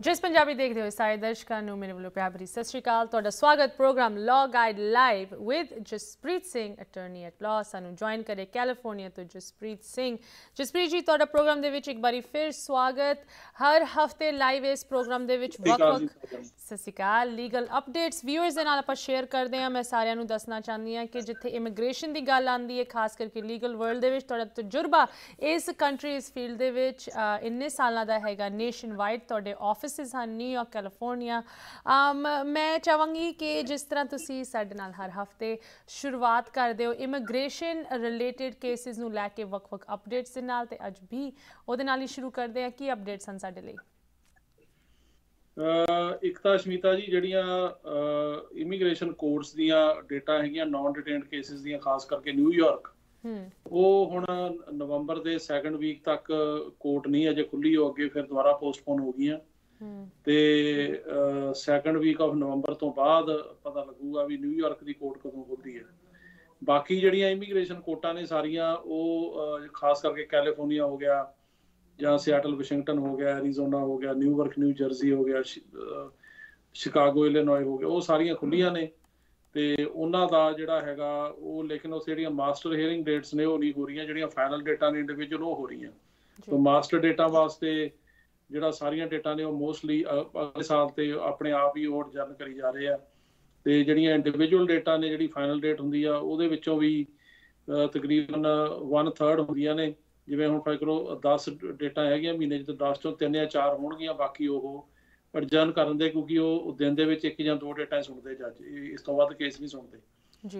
जिस पंजाबी देखते हो सारे दर्शकों ਨੂੰ ਮੇਰੇ ਵੱਲੋਂ ਪਿਆਰ ਭਰੀ ਸਤਿ ਸ਼੍ਰੀ ਅਕਾਲ। ਤੁਹਾਡਾ ਸਵਾਗਤ program law guide live with Jaspreet Singh attorney at law. ਸਾਨੂੰ ਜੁਆਇਨ ਕਰੇ ਕੈਲੀਫੋਰਨੀਆ ਤੋਂ ਜਸਪ੍ਰੀਤ ਸਿੰਘ। ਜਸਪ੍ਰੀਤ ਜੀ ਤੁਹਾਡਾ ਪ੍ਰੋਗਰਾਮ ਦੇ ਵਿੱਚ ਇੱਕ ਵਾਰੀ ਫਿਰ ਸਵਾਗਤ। ਹਰ ਹਫਤੇ ਲਾਈਵ ਇਸ ਪ੍ਰੋਗਰਾਮ ਦੇ ਵਿੱਚ ਵੱਖ-ਵੱਖ ਸਤਿ ਸ਼੍ਰੀ ਅਕਾਲ ਲੀਗਲ ਅਪਡੇਟਸ ਵਿਊਅਰਸ ਦੇ ਨਾਲ ਆਪਾਂ ਸ਼ੇਅਰ ਕਰਦੇ ਹਾਂ। ਮੈਂ ਸਾਰਿਆਂ ਨੂੰ ਦੱਸਣਾ ਚਾਹੁੰਦੀ ਹਾਂ ਕਿ ਜਿੱਥੇ ਇਮੀਗ੍ਰੇਸ਼ਨ ਦੀ ਗੱਲ ਆਉਂਦੀ ਹੈ, ਖਾਸ ਕਰਕੇ ਲੀਗਲ ਵਰਲਡ ਦੇ ਵਿੱਚ ਤੁਹਾਡਾ ਤਜਰਬਾ ਇਸ ਕੰਟਰੀ ਇਸ ਫੀਲਡ ਦੇ ਵਿੱਚ ਇੰਨੇ ਸਾਲਾਂ ਦਾ ਹੈਗਾ, ਨੇਸ਼ਨ ਵਾਈਡ ਤੁਹਾਡੇ ਆਫਿਸਿਸ ਹਨ ਨਿਊਯਾਰਕ ਕੈਲੀਫੋਰਨੀਆ। ਮੈਂ ਚਾਹਾਂਗੀ ਕਿ ਜਿਸ ਤਰ੍ਹਾਂ ਤੁਸੀਂ ਸਾਡੇ ਨਾਲ ਹਰ ਹਫਤੇ ਸ਼ੁਰੂਆਤ ਕਰਦੇ ਹੋ ਇਮੀਗ੍ਰੇਸ਼ਨ ਰਿਲੇਟਡ ਕੇਸਿਸ ਨੂੰ ਲੈ ਕੇ ਵੱਖ-ਵੱਖ ਅਪਡੇਟਸ ਦੇ ਨਾਲ, ਤੇ ਅੱਜ ਵੀ ਉਹਦੇ ਨਾਲ ਹੀ ਸ਼ੁਰੂ ਕਰਦੇ ਹਾਂ। ਕੀ ਅਪਡੇਟਸ ਹਨ ਸਾਡੇ ਲਈ? ਇੱਕ ਤਾਂ ਸ਼ਮੀਤਾ ਜੀ ਜਿਹੜੀਆਂ ਇਮੀਗ੍ਰੇਸ਼ਨ ਕੋਰਟਸ ਦੀਆਂ ਡੇਟਾ ਹੈਗੀਆਂ ਨਾਨ ਡਿਟੇਨਡ ਕੇਸਿਸ ਦੀਆਂ, ਖਾਸ ਕਰਕੇ ਨਿਊਯਾਰਕ, ਉਹ ਹੁਣ ਨਵੰਬਰ ਦੇ ਸੈਕੰਡ ਵੀਕ ਤੱਕ ਕੋਰਟ ਨਹੀਂ ਅਜੇ ਖੁੱਲੀ, ਹੋ ਅੱਗੇ ਫਿਰ ਦੁਬਾਰਾ ਪੋਸਟਪੋਨ ਹੋ ਗਈਆਂ ਤੇ ਸੈਕੰਡ ਵੀਕ ਆਫ ਨਵੰਬਰ ਤੋਂ ਬਾਅਦ ਪਤਾ ਲੱਗੂਗਾ ਵੀ ਨਿਊਯਾਰਕ ਦੀ ਕੋਰਟ ਕਦੋਂ ਖੁੱਲਦੀ ਹੈ। ਬਾਕੀ ਜਿਹੜੀਆਂ ਇਮੀਗ੍ਰੇਸ਼ਨ ਕੋਰਟਾਂ ਨੇ ਸਾਰੀਆਂ ਉਹ ਖਾਸ ਕਰਕੇ ਕੈਲੀਫੋਰਨੀਆ ਹੋ ਗਿਆ ਜਾਂ ਸਿਆਟਲ ਵਾਸ਼ਿੰਗਟਨ ਹੋ ਗਿਆ, ਐਰੀਜ਼ੋਨਾ ਹੋ ਗਿਆ, ਨਿਊਯਾਰਕ ਨਿਊ ਜਰਸੀ ਹੋ ਗਿਆ, ਸ਼ਿਕਾਗੋ ਇਲੀਨੋਏ ਹੋ ਗਿਆ, ਉਹ ਸਾਰੀਆਂ ਖੁੱਲੀਆਂ ਨੇ ਤੇ ਉਹਨਾਂ ਦਾ ਜਿਹੜਾ ਹੈਗਾ ਉਹ, ਲੇਕਿਨ ਉਹ ਜਿਹੜੀਆਂ ਮਾਸਟਰ ਹੀਅਰਿੰਗ ਡੇਟਸ ਨੇ ਉਹ ਨਹੀਂ ਹੋ ਰਹੀਆਂ, ਜਿਹੜੀਆਂ ਫਾਈਨਲ ਡੇਟਾਂ ਨੇ ਇੰਡੀਵਿਜੂਅਲ ਉਹ ਹੋ ਰਹੀਆਂ। ਤਾਂ ਮਾਸਟਰ ਡੇਟਾ ਵਾਸਤੇ ਜਿਹੜਾ ਸਾਰੀਆਂ ਡੇਟਾਂ ਨੇ ਉਹ ਮੋਸਟਲੀ ਅਗਲੇ ਸਾਲ ਤੇ ਆਪਣੇ ਆਪ ਹੀ ਉਹ ਅਡਜਰਨ ਕਰੀ ਜਾ ਰਹੇ ਆ, ਤੇ ਜਿਹੜੀਆਂ ਇੰਡੀਵਿਜੂਅਲ ਡੇਟਾ ਨੇ ਜਿਹੜੀ ਫਾਈਨਲ ਡੇਟ ਹੁੰਦੀ ਆ ਉਹਦੇ ਵਿੱਚੋਂ ਵੀ ਤਕਰੀਬਨ 1/3 ਹੁੰਦੀਆਂ ਨੇ। ਜਿਵੇਂ ਹੁਣ ਫਾਈ ਕਰੋ 10 ਡੇਟਾਂ ਹੈਗੀਆਂ ਮਹੀਨੇ 'ਚ, ਤਾਂ 10 ਚੋਂ 3 ਜਾਂ 4 ਹੋਣਗੀਆਂ, ਬਾਕੀ ਉਹ ਅਡਜਰਨ ਕਰਨ ਦੇ, ਕਿਉਂਕਿ ਉਹ ਦਿਨ ਦੇ ਵਿੱਚ 1 ਜਾਂ 2 ਡੇਟਾਂ ਸੁਣਦੇ ਜੱਜ, ਇਸ ਤੋਂ ਵੱਧ ਕੇਸ ਨਹੀਂ ਸੁਣਦੇ ਜੀ।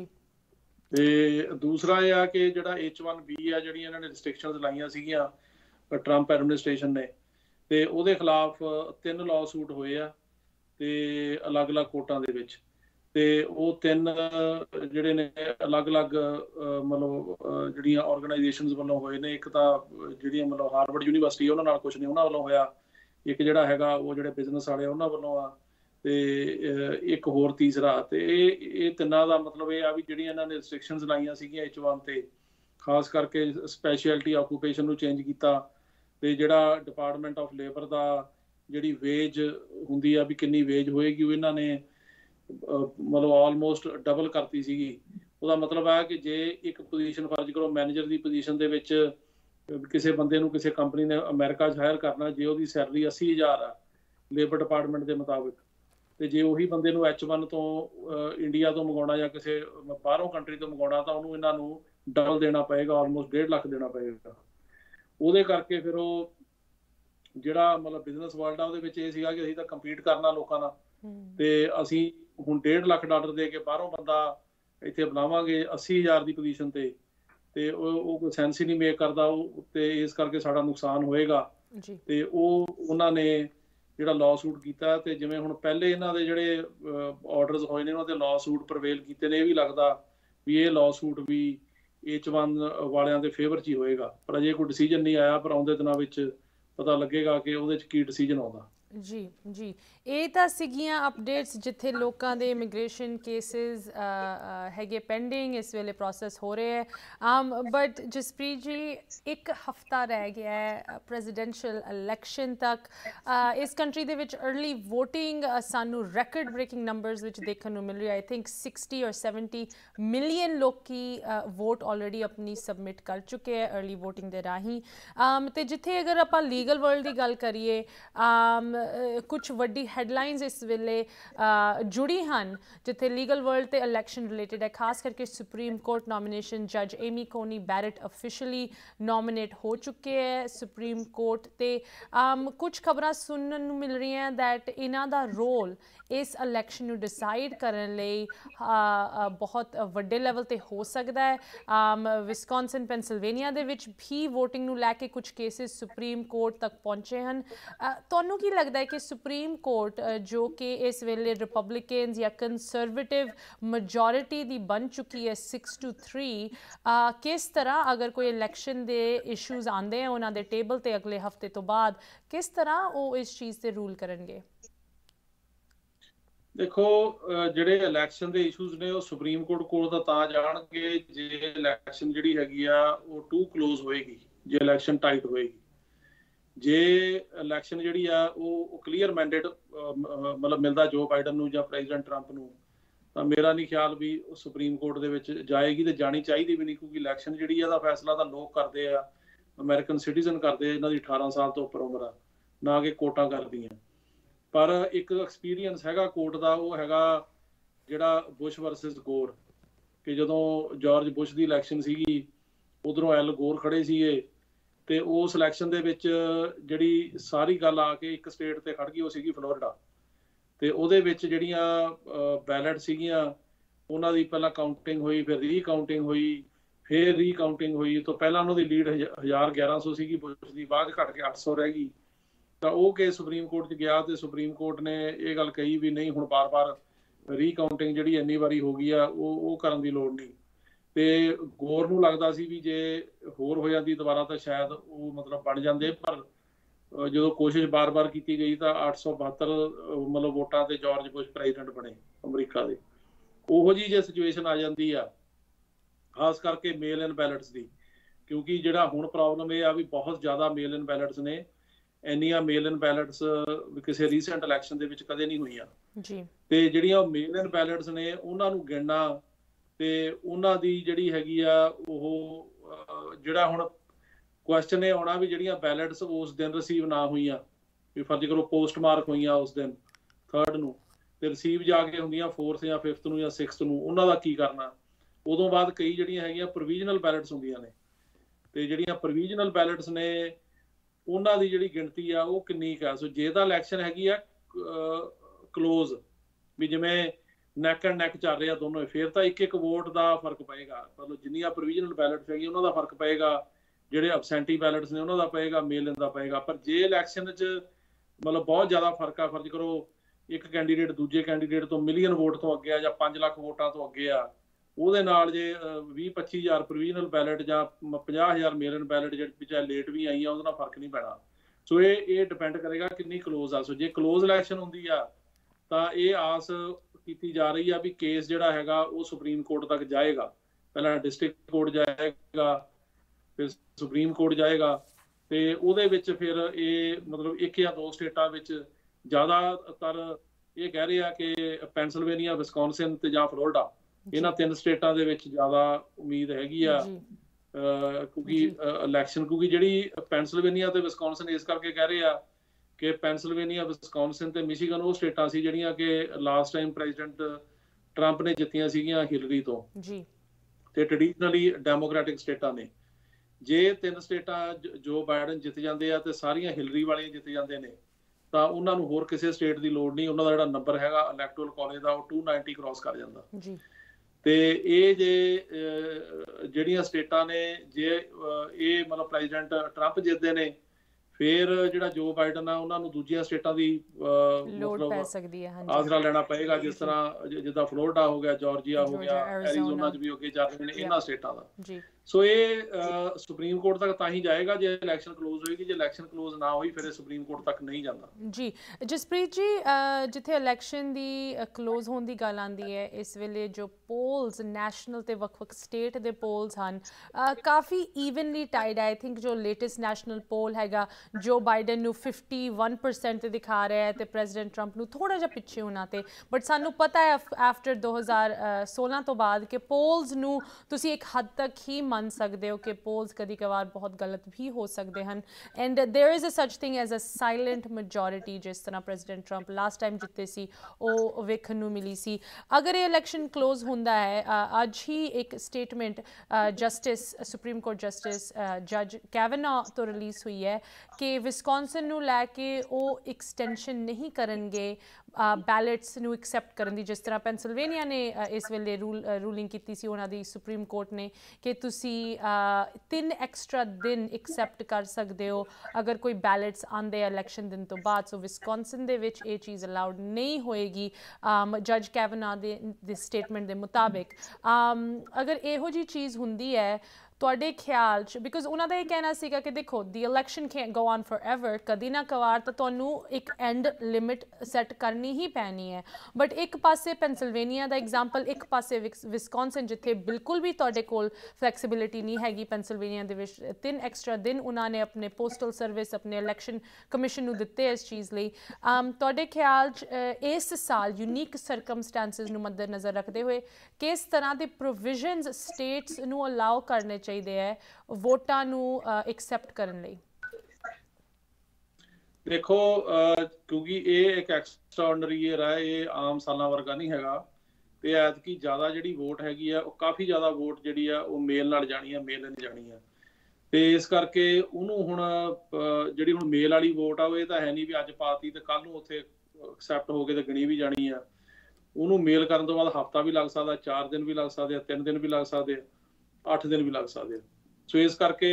ਤੇ ਦੂਸਰਾ ਇਹ ਆ ਕਿ ਜਿਹੜਾ H1B ਆ, ਜਿਹੜੀਆਂ ਇਹਨਾਂ ਨੇ ਰਿਸਟ੍ਰਿਕਸ਼ਨਸ ਲਾਈਆਂ ਸੀਗੀਆਂ ਟਰੰਪ ਐਡਮਿਨਿਸਟ੍ਰੇਸ਼ਨ ਨੇ, ਤੇ ਉਹਦੇ ਖਿਲਾਫ 3 ਲਾਅ ਸੂਟ ਹੋਏ ਆ ਤੇ ਅਲੱਗ-ਅਲੱਗ ਕੋਰਟਾਂ ਦੇ ਵਿੱਚ, ਤੇ ਉਹ 3 ਜਿਹੜੇ ਨੇ ਅਲੱਗ-ਅਲੱਗ ਮਤਲਬ ਜਿਹੜੀਆਂ ਆਰਗੇਨਾਈਜੇਸ਼ਨਸ ਵੱਲੋਂ ਹੋਏ ਨੇ। ਇੱਕ ਤਾਂ ਜਿਹੜੀਆਂ ਮਤਲਬ ਹਾਰਵਰਡ ਯੂਨੀਵਰਸਿਟੀ ਉਹਨਾਂ ਨਾਲ ਕੁਛ ਨੇ, ਉਹਨਾਂ ਵੱਲੋਂ ਹੋਇਆ। ਇੱਕ ਜਿਹੜਾ ਹੈਗਾ ਉਹ ਜਿਹੜੇ ਬਿਜ਼ਨਸ ਵਾਲੇ ਉਹਨਾਂ ਵੱਲੋਂ ਆ, ਤੇ ਇੱਕ ਹੋਰ ਤੀਸਰਾ। ਤੇ ਇਹ ਤਿੰਨਾਂ ਦਾ ਮਤਲਬ ਇਹ ਆ ਵੀ ਜਿਹੜੀਆਂ ਇਹਨਾਂ ਨੇ ਰਿਸਟ੍ਰਿਕਸ਼ਨਸ ਲਾਈਆਂ ਸੀਗੀਆਂ H1 ਤੇ, ਖਾਸ ਕਰਕੇ ਸਪੈਸ਼ਲਿਟੀ ਆਕੂਪੇਸ਼ਨ ਨੂੰ ਚੇਂਜ ਕੀਤਾ, ਤੇ ਜਿਹੜਾ ਡਿਪਾਰਟਮੈਂਟ ਆਫ ਲੇਬਰ ਦਾ ਜਿਹੜੀ ਵੇਜ ਹੁੰਦੀ ਆ ਵੀ ਕਿੰਨੀ ਵੇਜ ਹੋਏਗੀ, ਉਹ ਇਹਨਾਂ ਨੇ ਮਤਲਬ ਆਲਮੋਸਟ ਡਬਲ ਕਰਤੀ ਸੀਗੀ। ਉਹਦਾ ਮਤਲਬ ਹੈ ਕਿ ਜੇ ਇੱਕ ਪੋਜੀਸ਼ਨ ਫਰਜ਼ ਕਰੋ ਮੈਨੇਜਰ ਦੀ ਪੋਜੀਸ਼ਨ ਦੇ ਵਿੱਚ ਕਿਸੇ ਬੰਦੇ ਨੂੰ ਕਿਸੇ ਕੰਪਨੀ ਨੇ ਅਮਰੀਕਾ 'ਚ ਹਾਇਰ ਕਰਨਾ, ਜੇ ਉਹਦੀ ਸੈਲਰੀ 80,000 ਆ ਲੇਬਰ ਡਿਪਾਰਟਮੈਂਟ ਦੇ ਮੁਤਾਬਿਕ, ਤੇ ਜੇ ਉਹੀ ਬੰਦੇ ਨੂੰ H1 ਤੋਂ ਇੰਡੀਆ ਤੋਂ ਮੰਗਵਾਉਣਾ ਜਾਂ ਕਿਸੇ ਬਾਹਰੋਂ ਕੰਟਰੀ ਤੋਂ ਮੰਗਵਾਉਣਾ, ਤਾਂ ਉਹਨੂੰ ਇਹਨਾਂ ਨੂੰ ਡਬਲ ਦੇਣਾ ਪਏਗਾ, ਆਲਮੋਸਟ 1.5 ਲੱਖ ਦੇਣਾ ਪਏਗਾ। ਉਹਦੇ ਕਰਕੇ ਫਿਰ ਉਹ ਜਿਹੜਾ ਮਤਲਬ ਬਿਜ਼ਨਸ ਵਰਲਡ ਆ ਉਹਦੇ ਵਿੱਚ ਇਹ ਸੀਗਾ ਕਿ ਅਸੀਂ ਤਾਂ ਕੰਪੀਟ ਕਰਨਾ ਲੋਕਾਂ ਨਾਲ, ਤੇ ਅਸੀਂ ਹੁਣ $1.5 ਲੱਖ ਦੇ ਕੇ ਬਾਹਰੋਂ ਬੰਦਾ ਇੱਥੇ ਬੁਲਾਵਾਂਗੇ 80,000 ਦੀ ਪੋਜੀਸ਼ਨ ਤੇ ਉਹ ਕੋਈ ਸੈਂਸ ਹੀ ਨਹੀਂ ਮੇਕ ਕਰਦਾ ਉਹ, ਤੇ ਇਸ ਕਰਕੇ ਸਾਡਾ ਨੁਕਸਾਨ ਹੋਏਗਾ। ਤੇ ਉਹਨਾਂ ਨੇ ਜਿਹੜਾ ਲਾਅ ਸੂਟ ਕੀਤਾ, ਤੇ ਜਿਵੇਂ ਹੁਣ ਪਹਿਲੇ ਇਹਨਾਂ ਦੇ ਜਿਹੜੇ ਆਰਡਰਸ ਹੋਏ ਨੇ ਉਹਨਾਂ ਦੇ ਲਾਅ ਸੂਟ ਪ੍ਰਵੇਲ ਕੀਤੇ ਨੇ, ਇਹ ਵੀ ਲੱਗਦਾ ਵੀ ਇਹ ਲਾਅ ਸੂਟ ਵੀ H1 ਵਾਲਿਆਂ ਦੇ ਫੇਵਰ 'ਚ ਹੀ ਹੋਏਗਾ। ਪਰ ਅਜੇ ਕੋਈ ਡਿਸੀਜਨ ਨਹੀਂ ਆਇਆ, ਪਰ ਆਉਂਦੇ ਦਿਨਾਂ ਵਿੱਚ ਪਤਾ ਲੱਗੇਗਾ ਕਿ ਉਹਦੇ 'ਚ ਕੀ ਡਿਸੀਜਨ ਆਉਂਦਾ। ਜੀ ਇਹ ਤਾਂ ਸੀਗੀਆਂ ਅਪਡੇਟਸ ਜਿੱਥੇ ਲੋਕਾਂ ਦੇ ਇਮੀਗ੍ਰੇਸ਼ਨ ਕੇਸਿਸ ਹੈਗੇ ਪੈਂਡਿੰਗ, ਇਸ ਵੇਲੇ ਪ੍ਰੋਸੈਸ ਹੋ ਰਹੇ ਹੈ। ਬਟ ਜਸਪ੍ਰੀਤ ਜੀ, 1 ਹਫ਼ਤਾ ਰਹਿ ਗਿਆ ਹੈ ਪ੍ਰੈਜ਼ੀਡੈਂਸ਼ੀਅਲ ਇਲੈਕਸ਼ਨ ਤੱਕ। ਇਸ ਕੰਟਰੀ ਦੇ ਵਿੱਚ ਅਰਲੀ ਵੋਟਿੰਗ ਸਾਨੂੰ ਰੈਕਡ ਬ੍ਰੇਕਿੰਗ ਨੰਬਰਸ ਵਿੱਚ ਦੇਖਣ ਨੂੰ ਮਿਲ ਰਹੀ ਹੈ। ਆਈ ਥਿੰਕ 60 or 70 ਮਿਲੀਅਨ ਲੋਕੀ ਵੋਟ ਆਲਰੇਡੀ ਆਪਣੀ ਸਬਮਿਟ ਕਰ ਚੁੱਕੇ ਹੈ ਅਰਲੀ ਵੋਟਿੰਗ ਦੇ ਰਾਹੀਂ। ਤੇ ਜਿੱਥੇ ਅਗਰ ਆਪਾਂ ਲੀਗਲ ਵਰਲਡ ਦੀ ਗੱਲ ਕਰੀਏ, ਕੁਛ ਵੱਡੀ ਹੈਡਲਾਈਨਸ ਇਸ ਵੇਲੇ ਜੁੜੀ ਹਨ ਜਿੱਥੇ ਲੀਗਲ ਵਰਲਡ ਤੇ ਇਲੈਕਸ਼ਨ ਰਿਲੇਟਡ ਹੈ। ਖਾਸ ਕਰਕੇ ਸੁਪਰੀਮ ਕੋਰਟ ਨੋਮੀਨੇਸ਼ਨ ਜੱਜ Amy Coney Barrett officially nominate ਹੋ ਚੁੱਕੇ ਹੈ ਸੁਪਰੀਮ ਕੋਰਟ ਤੇ। ਕੁਛ ਖਬਰਾਂ ਸੁਣਨ ਨੂੰ ਮਿਲ ਰਹੀਆਂ ਦੈਟ ਇਹਨਾਂ ਦਾ ਰੋਲ ਇਸ ਇਲੈਕਸ਼ਨ ਨੂੰ ਡਿਸਾਈਡ ਕਰਨ ਲਈ ਬਹੁਤ ਵੱਡੇ ਲੈਵਲ ਤੇ ਹੋ ਸਕਦਾ ਹੈ। ਵਿਸਕੌਨਸਨ ਪੈਨਸਿਲਵੇਨੀਆ ਦੇ ਵਿੱਚ ਵੀ ਵੋਟਿੰਗ ਨੂੰ ਲੈ ਕੇ ਕੁਛ ਕੇਸਿਸ ਸੁਪਰੀਮ ਕੋਰਟ ਤੱਕ ਪਹੁੰਚੇ ਹਨ। ਤੁਹਾਨੂੰ ਕੀ ਲੱਗਦਾ ਹੈ ਕਿ ਸੁਪਰੀਮ ਕੋਰਟ ਜੋ ਕਿ ਇਸ ਵੇਲੇ ਰਿਪਬਲਿਕਨਸ ਜਾਂ ਕੰਜ਼ਰਵੇਟਿਵ ਮੈਜੋਰਿਟੀ ਦੀ ਬਣ ਚੁੱਕੀ ਹੈ 6-3, ਕਿਸ ਤਰ੍ਹਾਂ ਅਗਰ ਕੋਈ ਇਲੈਕਸ਼ਨ ਦੇ ਇਸ਼ੂਜ਼ ਆਉਂਦੇ ਆ ਉਹਨਾਂ ਦੇ ਟੇਬਲ ਤੇ ਅਗਲੇ ਹਫਤੇ ਤੋਂ ਬਾਅਦ, ਕਿਸ ਤਰ੍ਹਾਂ ਉਹ ਇਸ ਚੀਜ਼ ਤੇ ਰੂਲ ਕਰਨਗੇ? ਦੇਖੋ, ਜਿਹੜੇ ਇਲੈਕਸ਼ਨ ਦੇ ਇਸ਼ੂਜ਼ ਨੇ ਉਹ ਸੁਪਰੀਮ ਕੋਰਟ ਕੋਲ ਤਾਂ ਜਾਣਗੇ ਜੇ ਇਲੈਕਸ਼ਨ ਜਿਹੜੀ ਹੈਗੀ ਆ ਉਹ ਟੂ ਕਲੋਜ਼ ਹੋਏਗੀ, ਜੇ ਇਲੈਕਸ਼ਨ ਟਾਈਟ ਹੋਏਗੀ। ਜੇ ਇਲੈਕਸ਼ਨ ਜਿਹੜੀ ਆ ਉਹ ਕਲੀਅਰ ਮੈਂਡੇਟ ਮਤਲਬ ਮਿਲਦਾ ਜੋ ਬਾਈਡਨ ਨੂੰ ਜਾਂ ਪ੍ਰੈਜ਼ੀਡੈਂਟ ਟਰੰਪ ਨੂੰ, ਤਾਂ ਮੇਰਾ ਨਹੀਂ ਖਿਆਲ ਵੀ ਸੁਪਰੀਮ ਕੋਰਟ ਦੇ ਵਿੱਚ ਜਾਏਗੀ, ਤੇ ਜਾਣੀ ਚਾਹੀਦੀ ਵੀ ਨਹੀਂ, ਕਿਉਂਕਿ ਇਲੈਕਸ਼ਨ ਜਿਹੜੀ ਆ ਦਾ ਫੈਸਲਾ ਤਾਂ ਲੋਕ ਕਰਦੇ ਆ, ਅਮਰੀਕਨ ਸਿਟੀਜ਼ਨ ਕਰਦੇ ਆ, ਇਹਨਾਂ ਦੀ 18 ਸਾਲ ਤੋਂ ਉੱਪਰ ਉਮਰ ਆ, ਨਾ ਕਿ ਕੋਰਟਾਂ ਕਰਦੀਆਂ। ਪਰ ਇੱਕ ਐਕਸਪੀਰੀਅੰਸ ਹੈਗਾ ਕੋਰਟ ਦਾ, ਉਹ ਹੈਗਾ ਜਿਹੜਾ ਬੁਸ਼ ਵਰਸਸ ਗੋਰ, ਕਿ ਜਦੋਂ ਜਾਰਜ ਬੁਸ਼ ਦੀ ਇਲੈਕਸ਼ਨ ਸੀਗੀ, ਉਧਰੋਂ ਐਲ ਗੋਰ ਖੜੇ ਸੀਗੇ, ਤੇ ਉਸ ਇਲੈਕਸ਼ਨ ਦੇ ਵਿੱਚ ਜਿਹੜੀ ਸਾਰੀ ਗੱਲ ਆ ਕੇ ਇੱਕ ਸਟੇਟ ਤੇ ਖੜ ਗਈ, ਉਹ ਸੀਗੀ ਫਲੋਰੀਡਾ। ਤੇ ਉਹਦੇ ਵਿੱਚ ਜਿਹੜੀਆਂ ਬੈਲਟ ਸੀਗੀਆਂ ਉਹਨਾਂ ਦੀ ਪਹਿਲਾਂ ਕਾਊਂਟਿੰਗ ਹੋਈ, ਫਿਰ ਰੀਕਾਊਂਟਿੰਗ ਹੋਈ, ਫਿਰ ਰੀਕਾਊਂਟਿੰਗ ਹੋਈ। ਤੋਂ ਪਹਿਲਾਂ ਉਹਨਾਂ ਦੀ ਲੀਡ 1100 ਸੀਗੀ, ਬੁਸ਼ ਦੀ, ਬਾਅਦ ਘਟ ਕੇ 800 ਰਹਿ ਗਈ। ਤਾਂ ਉਹ ਕੇਸ ਸੁਪਰੀਮ ਕੋਰਟ 'ਚ ਗਿਆ, ਤੇ ਸੁਪਰੀਮ ਕੋਰਟ ਨੇ ਇਹ ਗੱਲ ਕਹੀ ਵੀ ਨਹੀਂ, ਹੁਣ ਬਾਰ-ਬਾਰ ਰੀਕਾਊਂਟਿੰਗ ਜਿਹੜੀ ਇੰਨੀ ਵਾਰੀ ਹੋ ਗਈ ਆ ਉਹ ਕਰਨ ਦੀ ਲੋੜ ਨਹੀਂ। ਤੇ ਗੌਰ ਨੂੰ ਲੱਗਦਾ ਸੀ ਵੀ ਜੇ ਹੋਰ ਹੋ ਜਾਂਦੀ ਦੁਬਾਰਾ ਤਾਂ ਸ਼ਾਇਦ ਉਹ ਮਤਲਬ ਬਣ ਜਾਂਦੇ, ਪਰ ਜਦੋਂ ਕੋਸ਼ਿਸ਼ ਬਾਰ-ਬਾਰ ਕੀਤੀ ਗਈ ਤਾਂ 872 ਮਤਲਬ ਵੋਟਾਂ ਤੇ ਜਾਰਜ ਬੁਸ਼ ਪ੍ਰੈਜ਼ੀਡੈਂਟ ਬਣੇ ਅਮਰੀਕਾ ਦੇ। ਉਹੋ ਜਿਹੀ ਜੇ ਸਿਚੁਏਸ਼ਨ ਆ ਜਾਂਦੀ ਆ, ਖਾਸ ਕਰਕੇ ਮੇਲ ਇਨ ਬੈਲਟਸ ਦੀ, ਕਿਉਂਕਿ ਜਿਹੜਾ ਹੁਣ ਪ੍ਰੋਬਲਮ ਇਹ ਆ ਵੀ ਬਹੁਤ ਜ਼ਿਆਦਾ ਮੇਲ ਇਨ ਬੈਲਟਸ ਨੇ, ਇੰਨੀਆਂ ਮੇਲ ਇਨ ਬੈਲਟਸ ਕਿਸੇ ਰੀਸੈਂਟ ਇਲੈਕਸ਼ਨ ਦੇ ਵਿੱਚ ਕਦੇ ਨਹੀਂ ਹੋਈਆਂ ਜੀ। ਤੇ ਜਿਹੜੀਆਂ ਮੇਲ ਇਨ ਬੈਲਟਸ ਨੇ ਉਹਨਾਂ ਨੂੰ ਗਿਣਨਾ, ਤੇ ਉਹਨਾਂ ਦੀ ਜਿਹੜੀ ਹੈਗੀ ਆ ਉਹ ਜਿਹੜਾ ਹੁਣ ਕੁਐਸਚਨ ਇਹ ਆਉਣਾ ਵੀ ਜਿਹੜੀਆਂ ਬੈਲਟਸ ਉਸ ਦਿਨ ਰਿਸੀਵ ਨਾ ਹੋਈਆਂ, ਵੀ ਫਰਜ਼ ਕਰੋ ਪੋਸਟ ਮਾਰਕ ਹੋਈਆਂ ਉਸ ਦਿਨ 3rd ਨੂੰ, ਤੇ ਰਿਸੀਵ ਜਾ ਕੇ ਹੁੰਦੀਆਂ 4th ਜਾਂ 5th ਨੂੰ ਜਾਂ 6th ਨੂੰ, ਉਹਨਾਂ ਦਾ ਕੀ ਕਰਨਾ। ਉਦੋਂ ਬਾਅਦ ਕਈ ਜਿਹੜੀਆਂ ਹੈਗੀਆਂ ਪ੍ਰੋਵੀਜ਼ਨਲ ਬੈਲਟਸ ਹੁੰਦੀਆਂ ਨੇ, ਤੇ ਜਿਹੜੀਆਂ ਪ੍ਰੋਵੀਜ਼ਨਲ ਬੈਲਟਸ ਨੇ ਉਹਨਾਂ ਦੀ ਜਿਹੜੀ ਗਿਣਤੀ ਆ ਉਹ ਕਿੰਨੀ ਕੁ ਆ। ਸੋ ਜੇ ਤਾਂ ਇਲੈਕਸ਼ਨ ਹੈਗੀ ਆ ਕਲੋਜ਼, ਵੀ ਜਿਵੇਂ ਨੈਕ ਐਂਡ ਨੈਕ ਚੱਲ ਰਿਹਾ ਦੋਨੋਂ, ਫਿਰ ਤਾਂ ਇੱਕ ਵੋਟ ਦਾ ਫਰਕ ਪਏਗਾ, ਮਤਲਬ ਜਿੰਨੀਆਂ ਪ੍ਰੋਵੀਜ਼ਨਲ ਬੈਲਟਸ ਹੈਗੀਆਂ ਉਹਨਾਂ ਦਾ ਫਰਕ ਪਏਗਾ, ਜਿਹੜੇ ਅਬਸੈਂਟੀ ਬੈਲਟਸ ਨੇ ਉਹਨਾਂ ਦਾ ਪਏਗਾ, ਮੇਲ ਇਨ ਦਾ ਪਏਗਾ। ਪਰ ਜੇ ਇਲੈਕਸ਼ਨ 'ਚ ਮਤਲਬ ਬਹੁਤ ਜ਼ਿਆਦਾ ਫਰਕ ਆ, ਫਰਜ਼ ਕਰੋ ਇੱਕ ਕੈਂਡੀਡੇਟ ਦੂਜੇ ਕੈਂਡੀਡੇਟ ਤੋਂ ਮਿਲੀਅਨ ਵੋਟ ਤੋਂ ਅੱਗੇ ਆ ਜਾਂ 5 ਲੱਖ ਵੋਟਾਂ ਤੋਂ ਅੱਗੇ ਆ, ਉਹਦੇ ਨਾਲ ਜੇ 20-25 ਹਜ਼ਾਰ ਪ੍ਰੋਵੀਜ਼ਨਲ ਬੈਲਟ ਜਾਂ 50 ਹਜ਼ਾਰ ਮੇਲ ਇਨ ਬੈਲਟ ਜਿਹੜੀ ਚਾਹੇ ਲੇਟ ਵੀ ਆਈਆਂ, ਉਹਦੇ ਨਾਲ ਫਰਕ ਨਹੀਂ ਪੈਣਾ। ਸੋ ਇਹ ਡਿਪੈਂਡ ਕਰੇਗਾ ਕਿੰਨੀ ਕਲੋਜ਼ ਆ। ਸੋ ਜੇ ਕਲੋਜ਼ ਇਲੈਕਸ਼ਨ ਹੁੰਦੀ ਆ ਤਾਂ ਇਹ ਆਸ ਕੀਤੀ ਜਾ ਰਹੀ ਆ ਵੀ ਕੇਸ ਜਿਹੜਾ ਹੈਗਾ ਉਹ ਸੁਪਰੀਮ ਕੋਰਟ ਤੱਕ ਜਾਏਗਾ, ਪਹਿਲਾਂ ਡਿਸਟ੍ਰਿਕਟ ਕੋਰਟ ਜਾਏਗਾ, ਫਿਰ ਸੁਪਰੀਮ ਕੋਰਟ ਜਾਏਗਾ, ਤੇ ਉਹਦੇ ਵਿੱਚ ਫਿਰ ਇਹ ਮਤਲਬ 1 ਜਾਂ 2 ਸਟੇਟਾਂ ਵਿੱਚ, ਜ਼ਿਆਦਾਤਰ ਇਹ ਕਹਿ ਰਹੇ ਆ ਕਿ ਪੈਨਸਿਲਵੇਨੀਆ, ਵਿਸਕੌਨਸਿਨ ਤੇ ਜਾਂ ਫਲੋਰੀਡਾ, ਇਹਨਾਂ 3 ਸਟੇਟਾਂ ਦੇ ਵਿੱਚ ਜ਼ਿਆਦਾ ਉਮੀਦ ਹੈਗੀ ਆ, ਕਿਉਂਕਿ ਇਲੈਕਸ਼ਨ, ਕਿਉਂਕਿ ਜਿਹੜੀ ਪੈਨਸਿਲਵੇਨੀਆ ਤੇ ਵਿਸਕੌਨਸਿਨ ਇਸ ਕਰਕੇ ਕਹਿ ਰਹੇ ਆ ਕਿ ਪੈਨਸਿਲਵੇਨੀਆ, ਵਿਸਕੌਨਸਿਨ ਤੇ ਮਿਸ਼ੀਗਨ ਉਹ ਸਟੇਟਾਂ ਸੀ ਜਿਹੜੀਆਂ ਕਿ ਲਾਸਟ ਟਾਈਮ ਪ੍ਰੈਜ਼ੀਡੈਂਟ ਟਰੰਪ ਨੇ ਜਿੱਤੀਆਂ ਸੀਗੀਆਂ ਹਿਲਰੀ ਤੋਂ, ਤੇ ਟ੍ਰੈਡੀਸ਼ਨਲੀ ਡੈਮੋਕ੍ਰੈਟਿਕ ਸਟੇਟਾਂ ਨੇ। ਜੇ 3 ਸਟੇਟਾਂ ਜੋ ਬਾਈਡਨ ਜਿੱਤ ਜਾਂਦੇ ਆ ਤੇ ਸਾਰੀਆਂ ਹਿਲਰੀ ਵਾਲੀਆਂ ਜਿੱਤ ਜਾਂਦੇ ਨੇ, ਤਾਂ ਉਹਨਾਂ ਨੂੰ ਹੋਰ ਕਿਸੇ ਸਟੇਟ ਦੀ ਲੋੜ ਨਹੀਂ, ਉਹਨਾਂ ਦਾ ਜਿਹੜਾ ਨੰਬਰ ਹੈਗਾ ਇਲੈਕਟੋਰਲ ਕਾਲਜ ਦਾ ਉਹ 290 ਕ੍ਰਾਸ ਕਰ ਜਾਂਦਾ ਜੀ। ਤੇ ਇਹ ਜੇ ਜਿਹੜੀਆਂ ਸਟੇਟਾਂ ਨੇ, ਜੇ ਇਹ ਮਤਲਬ ਪ੍ਰੈਜ਼ੀਡੈਂਟ ਟਰੰਪ ਜਿੱਤਦੇ ਨੇ, ਫਿਰ ਜਿਹੜਾ ਜੋ ਬਾਈਡਨ ਆ ਉਹਨਾਂ ਨੂੰ ਦੂਜੀਆਂ ਸਟੇਟਾਂ ਦੀ ਲੋੜ ਪੈ ਸਕਦੀ ਹੈ, ਆਸਰਾ ਲੈਣਾ ਪਏਗਾ, ਜਿਸ ਤਰ੍ਹਾਂ ਜਿੱਦਾਂ ਫਲੋਰੀਡਾ ਹੋ ਗਿਆ, ਜਾਰਜੀਆ ਹੋ ਗਿਆ, ਐਰੀਜ਼ੋਨਾ 'ਚ ਵੀ ਅੱਗੇ ਚੱਲ ਰਹੇ ਨੇ ਇਹਨਾਂ ਸਟੇਟਾਂ ਦਾ। ਸੋ ਇਹ ਸੁਪਰੀਮ ਕੋਰਟ ਤੱਕ ਤਾਂ ਹੀ ਜਾਏਗਾ ਜੇ ਇਲੈਕਸ਼ਨ ਕਲੋਜ਼ ਹੋਏਗੀ, ਜੇ ਇਲੈਕਸ਼ਨ ਕਲੋਜ਼ ਨਾ ਹੋਈ ਫਿਰ ਇਹ ਸੁਪਰੀਮ ਕੋਰਟ ਤੱਕ ਨਹੀਂ ਜਾਂਦਾ ਜੀ। ਜਸਪ੍ਰੀਤ ਜੀ, ਜਿੱਥੇ ਇਲੈਕਸ਼ਨ ਦੀ ਕਲੋਜ਼ ਹੋਣ ਦੀ ਗੱਲ ਆਉਂਦੀ ਹੈ, ਇਸ ਵੇਲੇ ਜੋ ਪੋਲਸ ਨੈਸ਼ਨਲ ਤੇ ਵੱਖ-ਵੱਖ ਸਟੇਟ ਦੇ ਪੋਲਸ ਹਨ ਕਾਫੀ ਈਵਨਲੀ ਟਾਈਡ ਹੈ। ਆਈ ਥਿੰਕ ਜੋ ਲੇਟੈਸਟ ਨੈਸ਼ਨਲ ਪੋਲ ਹੈਗਾ ਜੋ ਬਾਈਡਨ ਨੂੰ 51% ਤੇ ਦਿਖਾ ਰਿਹਾ ਹੈ ਤੇ ਪ੍ਰੈਜ਼ੀਡੈਂਟ ਟਰੰਪ ਨੂੰ ਥੋੜਾ ਜਿਹਾ ਪਿੱਛੇ ਹੋਣਾ ਤੇ, ਬਟ ਸਾਨੂੰ ਪਤਾ ਹੈ ਆਫਟਰ 2016 ਤੋਂ ਬਾਅਦ ਕਿ ਪੋਲਸ ਨੂੰ ਤੁਸੀਂ ਇੱਕ ਹੱਦ ਤੱਕ ਹੀ ਮੰਨ ਸਕਦੇ ਹੋ ਕਿ ਪੋਲਸ ਕਦੀ ਕਵਾਰ ਬਹੁਤ ਗਲਤ ਵੀ ਹੋ ਸਕਦੇ ਹਨ, and ਦੇयर is a such thing as a silent majority, ਜਿਸ ਤਰ੍ਹਾਂ ਪ੍ਰੈਜ਼ੀਡੈਂਟ ਟਰੰਪ ਲਾਸਟ ਟਾਈਮ ਜਿੱਤੇ ਸੀ ਉਹ ਵੇਖਣ ਨੂੰ ਮਿਲੀ ਸੀ। ਅਗਰ ਇਹ ਇਲੈਕਸ਼ਨ ਕਲੋਜ਼ ਹੁੰਦਾ ਹੈ, ਅੱਜ ਹੀ ਇੱਕ statement justice supreme court justice ਜੱਜ ਕੈਵੇਨੌ ਤੋਂ ਰਿਲੀਜ਼ ਹੋਈ ਹੈ ਕਿ ਵਿਸਕੌਨਸਿਨ ਨੂੰ ਲੈ ਕੇ ਉਹ ਐਕਸਟੈਂਸ਼ਨ ਨਹੀਂ ਕਰਨਗੇ ਬੈਲਟਸ ਨੂੰ ਐਕਸੈਪਟ ਕਰਨ ਦੀ, ਜਿਸ ਤਰ੍ਹਾਂ ਪੈਨਸਿਲਵੇਨੀਆ ਨੇ ਇਸ ਵੇਲੇ ਰੂਲਿੰਗ ਕੀਤੀ ਸੀ ਉਹਨਾਂ ਦੀ ਸੁਪਰੀਮ ਕੋਰਟ ਨੇ ਕਿ ਤੁਸੀਂ 3 ਐਕਸਟਰਾ ਦਿਨ ਐਕਸੈਪਟ ਕਰ ਸਕਦੇ ਹੋ ਅਗਰ ਕੋਈ ਬੈਲਟਸ ਆਉਂਦੇ ਆ ਇਲੈਕਸ਼ਨ ਦਿਨ ਤੋਂ ਬਾਅਦ। ਸੋ ਵਿਸਕੌਨਸਿਨ ਦੇ ਵਿੱਚ ਇਹ ਚੀਜ਼ ਅਲਾਉਡ ਨਹੀਂ ਹੋਏਗੀ ਜੱਜ ਕੈਵੇਨੌ ਦੇ ਸਟੇਟਮੈਂਟ ਦੇ ਮੁਤਾਬਿਕ। ਅਗਰ ਇਹੋ ਜਿਹੀ ਚੀਜ਼ ਹੁੰਦੀ ਹੈ ਤੁਹਾਡੇ ਖਿਆਲ 'ਚ ਬਿਕੋਜ਼ ਉਹਨਾਂ ਦਾ ਇਹ ਕਹਿਣਾ ਸੀਗਾ ਕਿ ਦੇਖੋ the election can't go on forever, ਕਦੀ ਨਾ ਕਵਾਰ ਤਾਂ ਤੁਹਾਨੂੰ ਇੱਕ ਐਂਡ ਲਿਮਿਟ ਸੈੱਟ ਕਰਨੀ ਹੀ ਪੈਣੀ ਹੈ। ਬਟ ਇੱਕ ਪਾਸੇ ਪੈਨਸਿਲਵੇਨੀਆ ਦਾ ਐਗਜ਼ਾਮਪਲ, ਇੱਕ ਪਾਸੇ ਵਿਸਕੌਨਸਨ ਜਿੱਥੇ ਬਿਲਕੁਲ ਵੀ ਤੁਹਾਡੇ ਕੋਲ ਫਲੈਕਸੀਬਿਲਿਟੀ ਨਹੀਂ ਹੈਗੀ। ਪੈਨਸਿਲਵੇਨੀਆ ਦੇ ਵਿੱਚ 3 ਐਕਸਟਰਾ ਦਿਨ ਉਹਨਾਂ ਨੇ ਆਪਣੇ ਪੋਸਟਲ ਸਰਵਿਸ ਆਪਣੇ ਇਲੈਕਸ਼ਨ ਕਮਿਸ਼ਨ ਨੂੰ ਦਿੱਤੇ ਇਸ ਚੀਜ਼ ਲਈ। ਤੁਹਾਡੇ ਖਿਆਲ 'ਚ ਇਸ ਸਾਲ ਯੂਨੀਕ ਸਰਕਮਸਟੈਂਸਿਸ ਨੂੰ ਮੱਦੇ ਨਜ਼ਰ ਰੱਖਦੇ ਹੋਏ ਕਿਸ ਤਰ੍ਹਾਂ ਦੇ ਪ੍ਰੋਵੀਜ਼ਨਸ ਸਟੇਟਸ ਨੂੰ ਅਲਾਉ ਕਰਨੇ ਚਾਹੀਦੇ ਹੈ ਵੋਟਾਂ ਨੂੰ ਐਕਸੈਪਟ ਕਰਨ ਲਈ? ਦੇਖੋ ਕਿਉਂਕਿ ਇਹ ਇੱਕ ਐਕਸਟਰਾਆਰਡੀਨਰੀ ਈਅਰ ਹੈ, ਇਹ ਆਮ ਸਾਲਾਂ ਵਰਗਾ ਨਹੀਂ ਹੈਗਾ, ਤੇ ਐਤਕੀ ਜ਼ਿਆਦਾ ਜਿਹੜੀ ਵੋਟ ਹੈਗੀ ਆ ਉਹ ਕਾਫੀ ਜ਼ਿਆਦਾ ਵੋਟ ਜਿਹੜੀ ਆ ਉਹ ਮੇਲ ਨਾਲ ਜਾਣੀ ਆ, ਮੇਲ ਨਹੀਂ ਜਾਣੀ ਆ। ਤੇ ਇਸ ਕਰਕੇ ਉਹਨੂੰ ਹੁਣ ਜਿਹੜੀ ਹੁਣ ਮੇਲ ਵਾਲੀ ਵੋਟ ਆ ਉਹ ਇਹ ਤਾਂ ਹੈ ਨਹੀਂ ਵੀ ਅੱਜ ਪਾਤੀ ਤੇ ਕੱਲ ਨੂੰ ਉੱਥੇ ਐਕਸੈਪਟ ਹੋ ਕੇ ਤੇ ਗਿਣੀ ਵੀ ਜਾਣੀ ਆ। ਉਹਨੂੰ ਮੇਲ ਕਰਨ ਤੋਂ ਬਾਅਦ ਹਫ਼ਤਾ ਵੀ ਲੱਗ ਸਕਦਾ, 4 ਦਿਨ ਵੀ ਲੱਗ ਸਕਦੇ ਆ, 3 ਦਿਨ ਵੀ ਲੱਗ ਸਕਦੇ ਆ, 8 ਦਿਨ ਵੀ ਲੱਗ ਸਕਦੇ ਆ। ਸੋ ਇਸ ਕਰਕੇ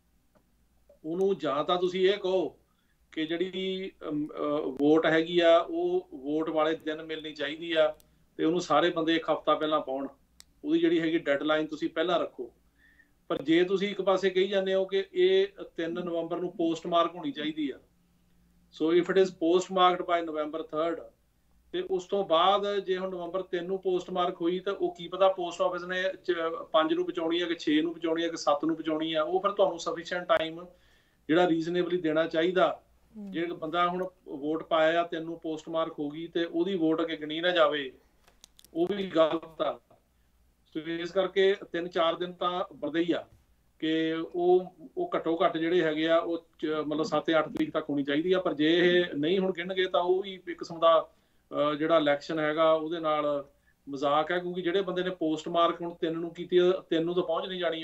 ਉਹਨੂੰ ਜਾਂ ਤਾਂ ਤੁਸੀਂ ਇਹ ਕਹੋ ਕਿ ਜਿਹੜੀ ਵੋਟ ਹੈਗੀ ਆ ਉਹ ਵੋਟ ਵਾਲੇ ਦਿਨ ਮਿਲਣੀ ਚਾਹੀਦੀ ਆ ਤੇ ਉਹਨੂੰ ਸਾਰੇ ਬੰਦੇ ਇੱਕ ਹਫ਼ਤਾ ਪਹਿਲਾਂ ਪਾਉਣ, ਉਹਦੀ ਜਿਹੜੀ ਹੈਗੀ ਡੈਡਲਾਈਨ ਤੁਸੀਂ ਪਹਿਲਾਂ ਰੱਖੋ। ਪਰ ਜੇ ਤੁਸੀਂ ਇੱਕ ਪਾਸੇ ਕਹੀ ਜਾਂਦੇ ਹੋ ਕਿ ਇਹ 3 ਨਵੰਬਰ ਨੂੰ ਪੋਸਟ ਮਾਰਕ ਹੋਣੀ ਚਾਹੀਦੀ ਆ, so if it is postmarked by November 3rd, ਤੇ ਉਸ ਤੋਂ ਬਾਅਦ ਜੇ ਹੁਣ ਨਵੰਬਰ 3 ਨੂੰ ਪੋਸਟ ਮਾਰਕ ਹੋਈ ਤਾਂ ਉਹ ਕੀ ਪਤਾ ਪੋਸਟ ਆਫਿਸ ਨੇ 5 ਨੂੰ ਪਹੁੰਚਾਉਣੀ ਹੈ ਕਿ 6 ਨੂੰ ਪਹੁੰਚਾਉਣੀ ਹੈ ਕਿ 7 ਨੂੰ ਪਹੁੰਚਾਉਣੀ ਹੈ। ਉਹ ਫਿਰ ਤੁਹਾਨੂੰ ਸਫੀਸ਼ੀਐਂਟ ਟਾਈਮ ਜਿਹੜਾ ਰੀਜ਼ਨੇਬਲੀ ਦੇਣਾ ਚਾਹੀਦਾ। ਜੇ ਬੰਦਾ ਹੁਣ ਵੋਟ ਪਾਇਆ 3 ਨੂੰ ਪੋਸਟ ਮਾਰਕ ਹੋ ਗਈ ਤੇ ਉਹਦੀ ਵੋਟ ਅੱਗੇ ਗਿਣੀ ਨਾ ਜਾਵੇ, ਉਹ ਵੀ ਗਲਤ ਆ। ਸੋ ਇਸ ਕਰਕੇ 3-4 ਦਿਨ ਤਾਂ ਬਣਦੇ ਹੀ ਆ ਕਿ ਉਹ ਘੱਟੋ ਘੱਟ ਜਿਹੜੇ ਹੈਗੇ ਆ ਉਹ ਮਤਲਬ 7-8 ਤਰੀਕ ਤੱਕ ਹੋਣੀ ਚਾਹੀਦੀ ਆ। ਪਰ ਜੇ ਇਹ ਨਹੀਂ ਹੁਣ ਗਿਣਗੇ ਤਾਂ ਉਹ ਵੀ ਇੱਕ ਕਿਸਮ ਦਾ ਜਿਹੜਾ ਇਲੈਕਸ਼ਨ ਹੈਗਾ ਉਹਦੇ ਨਾਲ ਮਜ਼ਾਕ ਹੈ, ਕਿਉਂਕਿ ਜਿਹੜੇ ਬੰਦੇ ਨੇ ਪੋਸਟ ਮਾਰਕ ਹੁਣ 3 ਨੂੰ ਕੀਤੀ, 3 ਨੂੰ ਤਾਂ ਪਹੁੰਚ ਨਹੀਂ ਜਾਣੀ,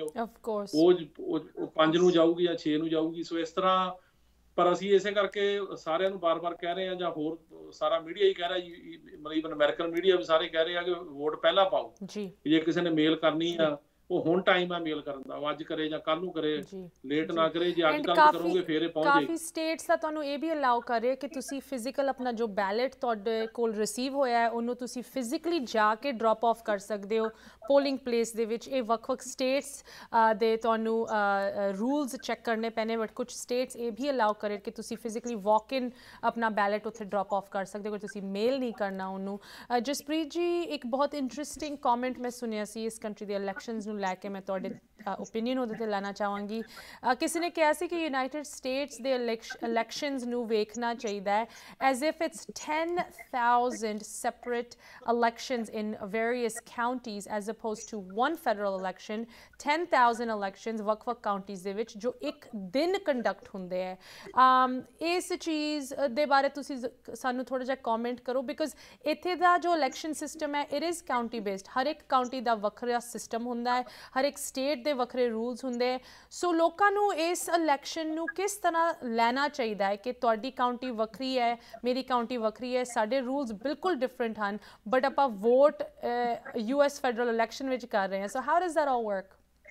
ਉਹ 5 ਨੂੰ ਜਾਊਗੀ ਜਾਂ 6 ਨੂੰ ਜਾਊਗੀ। ਸੋ ਇਸ ਤਰ੍ਹਾਂ ਪਰ ਅਸੀਂ ਇਸੇ ਕਰਕੇ ਸਾਰਿਆਂ ਨੂੰ ਬਾਰ-ਬਾਰ ਕਹਿ ਰਹੇ ਹਾਂ, ਜਾਂ ਹੋਰ ਸਾਰਾ ਮੀਡੀਆ ਹੀ ਕਹਿ ਰਿਹਾ ਜੀ, ਮਤਲਬ ਇਵਨ ਅਮਰੀਕਨ ਮੀਡੀਆ ਵੀ ਸਾਰੇ ਕਹਿ ਰਹੇ ਆ ਕਿ ਵੋਟ ਪਹਿਲਾਂ ਪਾਓ। ਜੇ ਕਿਸੇ ਨੇ ਮੇਲ ਕਰਨੀ ਆ ਉਹ ਹੁਣ ਟਾਈਮ ਆ ਮੇਲ ਕਰਨ ਦਾ, ਉਹ ਅੱਜ ਕਰੇ ਜਾਂ ਕੱਲ ਨੂੰ ਕਰੇ, ਲੇਟ ਨਾ ਕਰੇ। ਜੇ ਅੱਜ ਕੱਲ ਕਰੋਗੇ ਫਿਰ ਇਹ ਪਹੁੰਚ ਜਾਏਗੀ। ਕਾਫੀ ਸਟੇਟਸ ਤਾਂ ਤੁਹਾਨੂੰ ਇਹ ਵੀ ਅਲਾਉ ਕਰ ਰਹੇ ਕਿ ਤੁਸੀਂ ਫਿਜ਼ੀਕਲ ਆਪਣਾ ਜੋ ਬੈਲਟ ਤੁਹਾਡੇ ਕੋਲ ਰਿਸੀਵ ਹੋਇਆ ਹੈ ਉਹਨੂੰ ਤੁਸੀਂ ਫਿਜ਼ੀਕਲੀ ਜਾ ਕੇ ਡ੍ਰੌਪ ਆਫ ਕਰ ਸਕਦੇ ਹੋ ਪੋਲਿੰਗ ਪਲੇਸ ਦੇ ਵਿੱਚ। ਇਹ ਵੱਖ-ਵੱਖ ਸਟੇਟਸ ਦੇ ਤੁਹਾਨੂੰ ਰੂਲਸ ਚੈੱਕ ਕਰਨੇ ਪੈਣੇ, ਬਟ ਕੁਝ ਸਟੇਟਸ ਇਹ ਵੀ ਅਲਾਉ ਕਰੇ ਕਿ ਤੁਸੀਂ ਫਿਜ਼ੀਕਲੀ ਵਾਕ ਇਨ ਆਪਣਾ ਬੈਲਟ ਉੱਥੇ ਡ੍ਰੌਪ ਆਫ ਕਰ ਸਕਦੇ ਹੋ, ਤੁਸੀਂ ਮੇਲ ਨਹੀਂ ਕਰਨਾ ਉਹਨੂੰ। ਜਸਪ੍ਰੀਤ ਜੀ, ਇੱਕ ਬਹੁਤ ਇੰਟਰਸਟਿੰਗ ਕਮੈਂਟ ਮੈਂ ਸੁਣਿਆ ਸੀ ਇਸ ਕੰਟਰੀ ਦੇ ਇਲੈਕਸ਼ਨਸ ਨੂੰ ਲੈ ਕੇ, ਮੈਂ ਤੁਹਾਡੇ ਓਪੀਨੀਅਨ ਉਹਦੇ 'ਤੇ ਲੈਣਾ ਚਾਹਾਂਗੀ। ਕਿਸੇ ਨੇ ਕਿਹਾ ਸੀ ਕਿ ਯੂਨਾਈਟਿਡ ਸਟੇਟਸ ਦੇ ਇਲੈਕਸ਼ਨਸ ਨੂੰ ਵੇਖਣਾ ਚਾਹੀਦਾ ਹੈ as if it's 10,000 separate elections in various counties as oppose to one federal election. 10,000 elections ਵੱਖ-ਵੱਖ ਕਾਉਂਟੀਜ਼ ਦੇ ਵਿੱਚ ਜੋ ਇੱਕ ਦਿਨ ਕੰਡਕਟ ਹੁੰਦੇ ਹੈ। ਇਸ ਚੀਜ਼ ਦੇ ਬਾਰੇ ਤੁਸੀਂ ਸਾਨੂੰ ਥੋੜ੍ਹਾ ਜਿਹਾ ਕਮੈਂਟ ਕਰੋ, ਬਿਕੋਜ਼ ਇੱਥੇ ਦਾ ਜੋ ਇਲੈਕਸ਼ਨ ਸਿਸਟਮ ਹੈ ਇਟ ਇਜ਼ ਕਾਉਂਟੀ ਬੇਸਡ। ਹਰ ਇੱਕ ਕਾਉਂਟੀ ਦਾ ਵੱਖਰਾ ਸਿਸਟਮ ਹੁੰਦਾ ਹੈ, ਹਰ ਇੱਕ ਸਟੇਟ ਦੇ ਵੱਖਰੇ ਰੂਲਸ ਹੁੰਦੇ ਹੈ। ਸੋ ਲੋਕਾਂ ਨੂੰ ਇਸ ਇਲੈਕਸ਼ਨ ਨੂੰ ਕਿਸ ਤਰ੍ਹਾਂ ਲੈਣਾ ਚਾਹੀਦਾ ਹੈ ਕਿ ਤੁਹਾਡੀ ਕਾਉਂਟੀ ਵੱਖਰੀ ਹੈ, ਮੇਰੀ ਕਾਉਂਟੀ ਵੱਖਰੀ ਹੈ, ਸਾਡੇ ਰੂਲਸ ਬਿਲਕੁਲ ਡਿਫਰੈਂਟ ਹਨ, ਬਟ ਆਪਾਂ ਵੋਟ US ਫੈਡਰਲ ਇਲੈਕਸ਼ਨ ਵਿੱਚ ਕਰ ਰਹੇ ਹਾਂ। So how does that all work?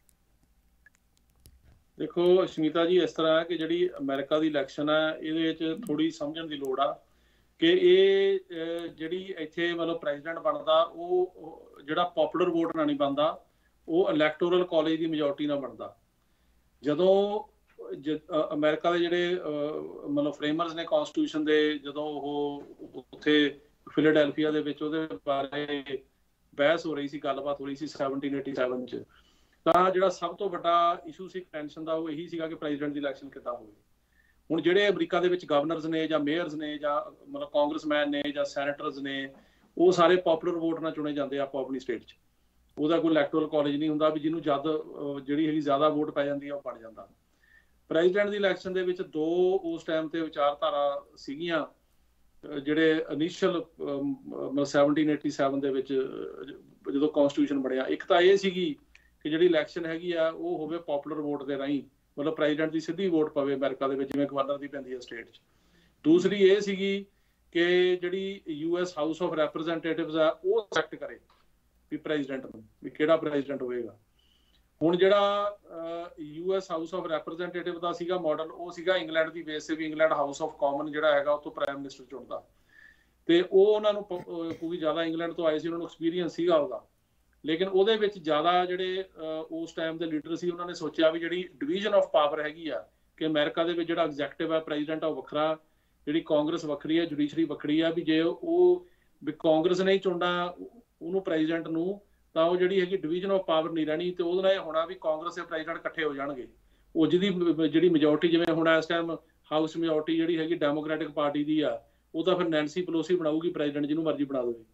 ਦੇਖੋ ਸ਼ਮੀਤਾ ਜੀ, ਇਸ ਤਰ੍ਹਾਂ ਹੈ ਕਿ ਜਿਹੜੀ ਅਮਰੀਕਾ ਦੀ ਇਲੈਕਸ਼ਨ ਹੈ ਇਹਦੇ ਵਿੱਚ ਥੋੜੀ ਸਮਝਣ ਦੀ ਲੋੜ ਆ ਕਿ ਇਹ ਜਿਹੜੀ ਇੱਥੇ ਮਤਲਬ ਪ੍ਰੈਜ਼ੀਡੈਂਟ ਬਣਦਾ ਉਹ ਜਿਹੜਾ ਪੋਪੂਲਰ ਵੋਟ ਨਾਲ ਨਹੀਂ ਬਣਦਾ, ਉਹ ਇਲੈਕਟੋਰਲ ਕਾਲਜ ਦੀ ਮੈਜੋਰਟੀ ਨਾਲ ਬਣਦਾ। ਜਦੋਂ ਅਮਰੀਕਾ ਦੇ ਜਿਹੜੇ ਮਤਲਬ ਫਰੇਮਰਸ ਨੇ ਕਨਸਟੀਟਿਊਸ਼ਨ ਦੇ, ਜਦੋਂ ਉਹ ਉੱਥੇ ਫਿਲਾਡੈਲਫੀਆ ਦੇ ਵਿੱਚ ਉਹਦੇ ਬਾਰੇ ਬਹਿਸ ਹੋ ਰਹੀ ਸੀ, ਗੱਲਬਾਤ ਹੋ ਰਹੀ ਸੀ 1787 'ਚ, ਤਾਂ ਜਿਹੜਾ ਸਭ ਤੋਂ ਵੱਡਾ ਇਸ਼ੂ ਸੀ ਟੈਨਸ਼ਨ ਦਾ ਉਹ ਇਹੀ ਸੀਗਾ ਕਿ ਪ੍ਰੈਜ਼ੀਡੈਂਟ ਦੀ ਇਲੈਕਸ਼ਨ ਕਿੱਦਾਂ ਹੋਵੇ। ਹੁਣ ਜਿਹੜੇ ਅਮਰੀਕਾ ਦੇ ਵਿੱਚ ਗਵਰਨਰਸ ਨੇ ਜਾਂ ਮੇਅਰਸ ਨੇ ਜਾਂ ਮਤਲਬ ਕਾਂਗਰਸਮੈਨ ਨੇ ਜਾਂ ਸੈਨੇਟਰਸ ਨੇ, ਉਹ ਸਾਰੇ ਪੋਪੂਲਰ ਵੋਟ ਨਾਲ ਚੁਣੇ ਜਾਂਦੇ ਆ ਆਪੋ ਆਪਣੀ ਸਟੇਟ 'ਚ। ਉਹਦਾ ਕੋਈ ਇਲੈਕਟੋਰਲ ਕਾਲਜ ਨਹੀਂ ਹੁੰਦਾ ਵੀ ਜਿਹਨੂੰ ਜਦ ਜਿਹੜੀ ਹੈਗੀ ਜ਼ਿਆਦਾ ਵੋਟ ਪੈ ਜਾਂਦੀ ਆ ਉਹ ਬਣ ਜਾਂਦਾ। ਪ੍ਰੈਜ਼ੀਡੈਂਟ ਦੀ ਇਲੈਕਸ਼ਨ ਦੇ ਵਿੱਚ 2 ਉਸ ਟਾਈਮ ਤੇ ਵਿਚਾਰਧਾਰਾ ਸੀਗੀਆਂ ਜਿਹੜੇ ਇਨੀਸ਼ੀਅਲ 1787 ਦੇ ਵਿੱਚ ਜਦੋਂ ਕਨਸਟੀਟਿਊਸ਼ਨ ਬਣਿਆ। ਇੱਕ ਤਾਂ ਇਹ ਸੀਗੀ ਕਿ ਜਿਹੜੀ ਇਲੈਕਸ਼ਨ ਹੈਗੀ ਆ ਉਹ ਹੋਵੇ ਪੋਪੂਲਰ ਵੋਟ ਦੇ ਰਾਹੀਂ, ਮਤਲਬ ਪ੍ਰੈਜ਼ੀਡੈਂਟ ਦੀ ਸਿੱਧੀ ਵੋਟ ਪਵੇ ਅਮਰੀਕਾ ਦੇ ਵਿੱਚ ਜਿਵੇਂ ਗਵਰਨਰ ਦੀ ਪੈਂਦੀ ਹੈ ਸਟੇਟ 'ਚ। ਦੂਸਰੀ ਇਹ ਸੀਗੀ ਕਿ ਜਿਹੜੀ US ਹਾਊਸ ਆਫ ਰੈਪਰੈਜ਼ੈਂਟੇਟਿਵਸ ਆ ਉਹ ਸਿਲੈਕਟ ਕਰੇ ਵੀ ਪ੍ਰੈਜ਼ੀਡੈਂਟ ਨੂੰ, ਵੀ ਕਿਹੜਾ ਪ੍ਰੈਜ਼ੀਡੈਂਟ ਹੋਏਗਾ। ਹੁਣ ਜਿਹੜਾ US ਹਾਊਸ ਆਫ ਰੈਪਰੈਜ਼ੈਂਟੇਟਿਵ ਦਾ ਸੀਗਾ ਮਾਡਲ, ਉਹ ਸੀਗਾ ਇੰਗਲੈਂਡ ਦੀ ਬੇਸ ਤੇ ਵੀ ਇੰਗਲੈਂਡ ਹਾਊਸ ਆਫ ਕਾਮਨ ਜਿਹੜਾ ਹੈਗਾ ਉਹ ਤੋਂ ਪ੍ਰਾਈਮ ਮਿਨਿਸਟਰ ਚੁਣਦਾ, ਤੇ ਉਹ ਉਹਨਾਂ ਨੂੰ ਕਿਉਂਕਿ ਜ਼ਿਆਦਾ ਇੰਗਲੈਂਡ ਤੋਂ ਆਏ ਸੀ, ਉਹਨਾਂ ਨੂੰ ਐਕਸਪੀਰੀਅੰਸ ਸੀਗਾ ਉਹਦਾ। ਲੇਕਿਨ ਉਹਦੇ ਵਿੱਚ ਜ਼ਿਆਦਾ ਜਿਹੜੇ ਉਸ ਟਾਈਮ ਦੇ ਲੀਡਰ ਸੀ ਉਹਨਾਂ ਨੇ ਸੋਚਿਆ ਵੀ ਜਿਹੜੀ ਡਿਵੀਜ਼ਨ ਆਫ ਪਾਵਰ ਹੈਗੀ ਆ ਕਿ ਅਮਰੀਕਾ ਦੇ ਵਿੱਚ ਜਿਹੜਾ ਐਗਜ਼ੈਕਟਿਵ ਹੈ ਪ੍ਰੈਜ਼ੀਡੈਂਟ ਆ ਉਹ ਵੱਖਰਾ, ਜਿਹੜੀ ਕਾਂਗਰਸ ਵੱਖਰੀ ਹੈ, ਜੁਡੀਸ਼ਰੀ ਵੱਖਰੀ ਆ, ਵੀ ਜੇ ਉਹ ਵੀ ਕਾਂਗਰਸ ਨੇ ਹੀ ਚੁਣਨਾ ਉਹਨੂੰ ਪ੍ਰੈਜ਼ੀਡੈਂਟ ਨੂੰ ਤਾਂ ਉਹ ਜਿਹੜੀ ਹੈਗੀ ਡਿਵੀਜ਼ਨ ਆਫ ਪਾਵਰ ਨਹੀਂ ਰਹਿਣੀ ਤੇ ਉਹਦੇ ਨਾਲ ਇਹ ਹੋਣਾ ਵੀ ਕਾਂਗਰਸ ਦੇ ਪ੍ਰੈਜ਼ੀਡੈਂਟ ਇਕੱਠੇ ਹੋ ਜਾਣਗੇ। ਉਹ ਜਿਹਦੀ ਜਿਹੜੀ ਮੈਜੋਰਟੀ ਜਿਵੇਂ ਹੁਣ ਇਸ ਟਾਈਮ ਹਾਊਸ ਮੈਜੋਰਟੀ ਜਿਹੜੀ ਹੈਗੀ ਡੈਮੋਕ੍ਰੈਟਿਕ ਪਾਰਟੀ ਦੀ ਆ ਉਹ ਤਾਂ ਫਿਰ ਨੈਂਸੀ ਪਲੋਸੀ ਬਣਾਊਗੀ ਪ੍ਰੈਜ਼ੀਡੈਂਟ, ਜਿਹਨੂੰ ਮਰਜ਼ੀ ਬਣਾ ਦੇਵੇ।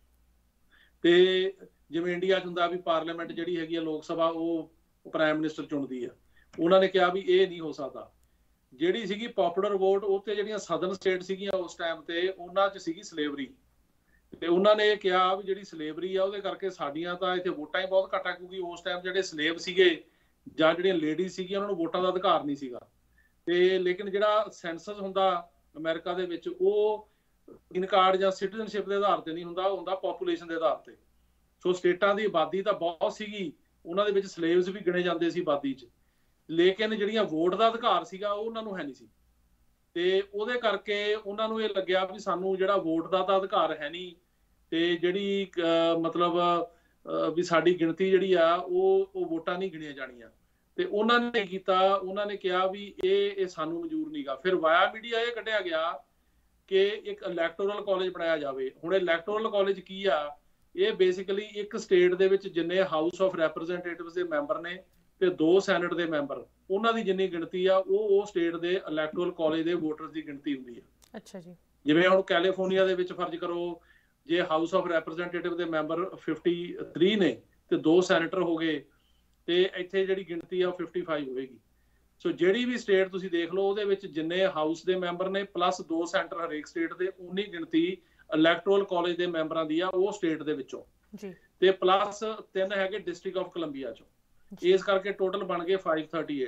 ਤੇ ਜਿਵੇਂ ਇੰਡੀਆ 'ਚ ਹੁੰਦਾ ਵੀ ਪਾਰਲੀਮੈਂਟ ਜਿਹੜੀ ਹੈਗੀ ਆ ਲੋਕ ਸਭਾ ਉਹ ਪ੍ਰਾਈਮ ਮਿਨਿਸਟਰ ਚੁਣਦੀ ਆ, ਉਹਨਾਂ ਨੇ ਕਿਹਾ ਵੀ ਇਹ ਨਹੀਂ ਹੋ ਸਕਦਾ। ਜਿਹੜੀ ਸੀਗੀ ਪੋਪੂਲਰ ਵੋਟ ਉਹ ਤੇ ਜਿਹੜੀਆਂ ਸਦਰਨ ਸਟੇਟ ਸੀਗੀਆਂ ਉਸ ਟਾਈਮ ਤੇ ਉਹਨਾਂ 'ਚ ਸੀਗੀ ਸਲੇਵਰੀ, ਤੇ ਉਹਨਾਂ ਨੇ ਕਿਹਾ ਵੀ ਜਿਹੜੀ ਸਲੇਵਰੀ ਆ ਉਹਦੇ ਕਰਕੇ ਸਾਡੀਆਂ ਤਾਂ ਇੱਥੇ ਵੋਟਾਂ ਹੀ ਬਹੁਤ ਘੱਟ ਆ, ਕਿਉਂਕਿ ਉਸ ਟਾਈਮ ਜਿਹੜੇ ਸਲੇਵ ਸੀਗੇ ਜਾਂ ਜਿਹੜੀਆਂ ਲੇਡੀਜ਼ ਸੀਗੀਆਂ ਉਹਨਾਂ ਨੂੰ ਵੋਟਾਂ ਦਾ ਅਧਿਕਾਰ ਨਹੀਂ ਸੀਗਾ। ਤੇ ਲੇਕਿਨ ਜਿਹੜਾ ਸੈਂਸਸ ਹੁੰਦਾ ਅਮਰੀਕਾ ਦੇ ਵਿੱਚ ਉਹ ਗ੍ਰੀਨ ਕਾਰਡ ਜਾਂ ਸਿਟੀਜ਼ਨਸ਼ਿਪ ਦੇ ਆਧਾਰ ਤੇ ਨਹੀਂ ਹੁੰਦਾ, ਉਹ ਹੁੰਦਾ ਪੋਪੂਲੇਸ਼ਨ ਦੇ ਆਧਾਰ ਤੇ। ਸੋ ਸਟੇਟਾਂ ਦੀ ਆਬਾਦੀ ਤਾਂ ਬਹੁਤ ਸੀਗੀ, ਉਹਨਾਂ ਦੇ ਵਿੱਚ ਸਲੇਵਸ ਵੀ ਗਿਣੇ ਜਾਂਦੇ ਸੀ ਆਬਾਦੀ 'ਚ, ਲੇਕਿਨ ਜਿਹੜੀਆਂ ਵੋਟ ਦਾ ਅਧਿਕਾਰ ਸੀਗਾ ਉਹ ਉਹਨਾਂ ਨੂੰ ਹੈ ਨਹੀਂ ਸੀ। ਤੇ ਉਹਦੇ ਕਰਕੇ ਉਹਨਾਂ ਨੂੰ ਇਹ ਲੱਗਿਆ ਵੀ ਸਾਨੂੰ ਜਿਹੜਾ ਵੋਟ ਦਾ ਤਾਂ ਅਧਿਕਾਰ ਹੈ ਨਹੀਂ, ਤੇ ਜਿਹੜੀ ਮਤਲਬ ਵੀ ਸਾਡੀ ਗਿਣਤੀ ਜਿਹੜੀ ਆ ਉਹ ਵੋਟਾਂ ਨਹੀਂ ਗਿਣੀਆਂ ਜਾਣੀਆਂ। ਤੇ ਉਹਨਾਂ ਨੇ ਕੀਤਾ, ਉਹਨਾਂ ਨੇ ਕਿਹਾ ਵੀ ਇਹ ਸਾਨੂੰ ਮਨਜ਼ੂਰ ਨਹੀਂਗਾ। ਫਿਰ ਵਾਇਆ ਮੀਡੀਆ ਇਹ ਕੱਢਿਆ ਗਿਆ ਕਿ ਇੱਕ ਇਲੈਕਟੋਰਲ ਕਾਲਜ ਬਣਾਇਆ ਜਾਵੇ। ਹੁਣ ਇਲੈਕਟੋਰਲ ਕਾਲਜ ਕੀ ਆ? ਇਹ ਬੇਸਿਕਲੀ ਇੱਕ ਸਟੇਟ ਦੇ ਵਿੱਚ ਜਿੰਨੇ ਹਾਊਸ ਆਫ ਰੈਪਰੈਜ਼ੈਂਟੇਟਿਵਸ ਦੇ ਮੈਂਬਰ ਨੇ ਤੇ 2 ਸੈਨੇਟ ਦੇ ਮੈਂਬਰ, ਉਹਨਾਂ ਦੀ ਜਿੰਨੀ ਗਿਣਤੀ ਆ ਉਹ ਸਟੇਟ ਦੇ ਇਲੈਕਟੋਰਲ ਕਾਲਜ ਦੇ ਵੋਟਰਸ ਦੀ ਗਿਣਤੀ ਹੁੰਦੀ ਆ। ਅੱਛਾ ਜੀ। ਜਿਵੇਂ ਹੁਣ ਕੈਲੀਫੋਰਨੀਆ ਦੇ ਵਿੱਚ ਫਰਜ਼ ਕਰੋ ਜੇ ਹਾਊਸ ਆਫ ਰੈਪਰੈਜ਼ੈਂਟੇਟਿਵ ਦੇ ਮੈਂਬਰ 53 ਨੇ ਤੇ 2 ਸੈਨੇਟਰ ਹੋ ਗਏ, ਤੇ ਇੱਥੇ ਜਿਹੜੀ ਗਿਣਤੀ ਆ ਉਹ 55 ਹੋਏਗੀ। ਸੋ ਜਿਹੜੀ ਵੀ ਸਟੇਟ ਤੁਸੀਂ ਦੇਖ ਲਓ ਉਹਦੇ ਵਿੱਚ ਜਿੰਨੇ ਹਾਊਸ ਦੇ ਮੈਂਬਰ ਨੇ ਪਲੱਸ 2 ਸੈਨੇਟਰ ਹਰੇਕ ਸਟੇਟ ਦੇ, ਉਨੀ ਗਿਣਤੀ ਇਲੈਕਟੋਰਲ ਕਾਲਜ ਦੇ ਮੈਂਬਰਾਂ ਦੀ ਆ ਉਹ ਸਟੇਟ ਦੇ ਵਿੱਚੋਂ ਜੀ, ਤੇ ਪਲੱਸ 3 ਹੈਗੇ ਡਿਸਟ੍ਰਿਕਟ ਆਫ ਕੋਲੰਬੀਆ ਚੋਂ। ਇਸ ਕਰਕੇ ਟੋਟਲ ਬਣ ਗਏ 538।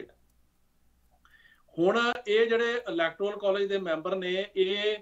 ਹੁਣ ਇਹ ਜਿਹੜੇ ਇਲੈਕਟੋਰਲ ਕਾਲਜ ਦੇ ਮੈਂਬਰ ਨੇ ਇਹ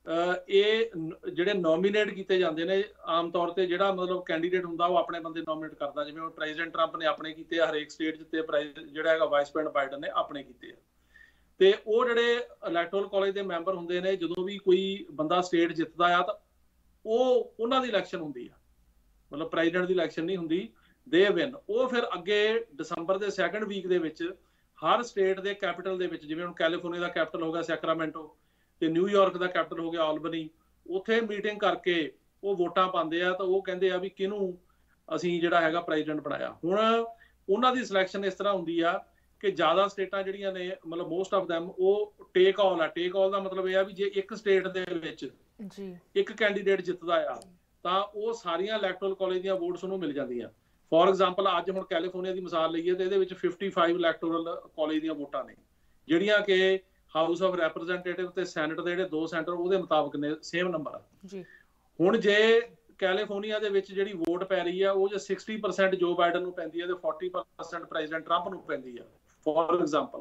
ਜਿਹੜੇ ਨੋਮੀਨੇਟ ਕੀਤੇ ਜਾਂਦੇ ਨੇ ਆਮ ਤੌਰ ਤੇ, ਜਿਹੜਾ ਮਤਲਬ ਕੈਂਡੀਡੇਟ ਹੁੰਦਾ ਉਹ ਆਪਣੇ ਬੰਦੇ ਨੋਮੀਨੇਟ ਕਰਦਾ। ਜਿਵੇਂ ਹੁਣ ਪ੍ਰੈਜ਼ੀਡੈਂਟ ਟਰੰਪ ਨੇ ਆਪਣੇ ਕੀਤੇ ਆ ਹਰੇਕ ਸਟੇਟ 'ਚ, ਤੇ ਜਿਹੜਾ ਹੈਗਾ ਵਾਈਸ ਪ੍ਰੈਜ਼ੀਡੈਂਟ ਬਾਈਡਨ ਨੇ ਆਪਣੇ ਕੀਤੇ ਆ। ਤੇ ਉਹ ਜਿਹੜੇ ਇਲੈਕਟੋਰਲ ਕਾਲਜ ਦੇ ਮੈਂਬਰ ਹੁੰਦੇ ਨੇ, ਜਦੋਂ ਵੀ ਕੋਈ ਬੰਦਾ ਸਟੇਟ ਜਿੱਤਦਾ ਆ ਤਾਂ ਉਹਨਾਂ ਦੀ ਇਲੈਕਸ਼ਨ ਹੁੰਦੀ ਆ, ਮਤਲਬ ਪ੍ਰੈਜ਼ੀਡੈਂਟ ਦੀ ਇਲੈਕਸ਼ਨ ਨਹੀਂ ਹੁੰਦੀ, ਦੇ ਵਿਨ। ਉਹ ਫਿਰ ਅੱਗੇ ਦਸੰਬਰ ਦੇ ਸੈਕੰਡ ਵੀਕ ਦੇ ਵਿੱਚ ਹਰ ਸਟੇਟ ਦੇ ਕੈਪੀਟਲ ਦੇ ਵਿੱਚ, ਜਿਵੇਂ ਹੁਣ ਕੈਲੀਫੋਰਨੀਆ ਦਾ ਕੈਪੀਟਲ ਹੋ ਗਿਆ ਸੈਕਰਾਮੈਂਟੋ ਤੇ ਨਿਊਯਾਰਕ ਦਾ ਕੈਪੀਟਲ ਹੋ ਗਿਆ ਆਲਬਨੀ, ਉੱਥੇ ਮੀਟਿੰਗ ਕਰਕੇ ਉਹ ਵੋਟਾਂ ਪਾਉਂਦੇ ਆ ਤਾਂ ਉਹ ਕਹਿੰਦੇ ਆ ਵੀ ਕਿਹਨੂੰ ਅਸੀਂ ਜਿਹੜਾ ਹੈਗਾ ਪ੍ਰੈਜ਼ੀਡੈਂਟ ਬਣਾਇਆ। ਹੁਣ ਉਹਨਾਂ ਦੀ ਸਿਲੈਕਸ਼ਨ ਇਸ ਤਰ੍ਹਾਂ ਹੁੰਦੀ ਆ ਕਿ ਜ਼ਿਆਦਾ ਸਟੇਟਾਂ ਜਿਹੜੀਆਂ ਨੇ, ਮਤਲਬ ਮੋਸਟ ਆਫ ਦੈਮ, ਉਹ ਟੇਕ ਆਲ ਆ। ਟੇਕ ਆਲ ਦਾ ਮਤਲਬ ਇਹ ਆ ਵੀ ਜੇ ਇੱਕ ਸਟੇਟ ਦੇ ਵਿੱਚ ਜੀ ਇੱਕ ਕੈਂਡੀਡੇਟ ਜਿੱਤਦਾ ਆ ਤਾਂ ਉਹ ਸਾਰੀਆਂ ਇਲੈਕਟੋਰਲ ਕਾਲਜ ਦੀਆਂ ਵੋਟਸ ਉਹਨੂੰ ਮਿਲ ਜਾਂਦੀਆਂ। ਫੋਰ ਐਗਜ਼ਾਮਪਲ ਅੱਜ ਹੁਣ ਕੈਲੀਫੋਰਨੀਆ ਦੀ ਮਿਸਾਲ ਲਈਏ ਤੇ ਇਹਦੇ ਵਿੱਚ 55 ਇਲੈਕਟੋਰਲ ਕਾਲਜ ਦੀਆਂ ਵੋਟਾਂ ਨੇ, ਜਿਹੜੀਆਂ ਕਿ ਹਾਊਸ ਆਫ ਰੈਪਰੈਜ਼ੈਂਟੇਟਿਵ ਤੇ ਸੈਨੇਟ ਦੇ ਜਿਹੜੇ 2 ਸੈਨੇਟਰ ਉਹਦੇ ਮੁਤਾਬਕ ਨੇ, ਸੇਮ ਨੰਬਰ ਆ ਜੀ। ਹੁਣ ਜੇ ਕੈਲੀਫੋਰਨੀਆ ਦੇ ਵਿੱਚ ਜਿਹੜੀ ਵੋਟ ਪੈ ਰਹੀ ਆ ਉਹ ਜੇ 60% ਜੋ ਬਾਈਡਨ ਨੂੰ ਪੈਂਦੀ ਆ ਤੇ 40% ਪ੍ਰੈਜ਼ੀਡੈਂਟ ਟਰੰਪ ਨੂੰ ਪੈਂਦੀ ਆ ਫੋਰ ਐਗਜ਼ਾਮਪਲ,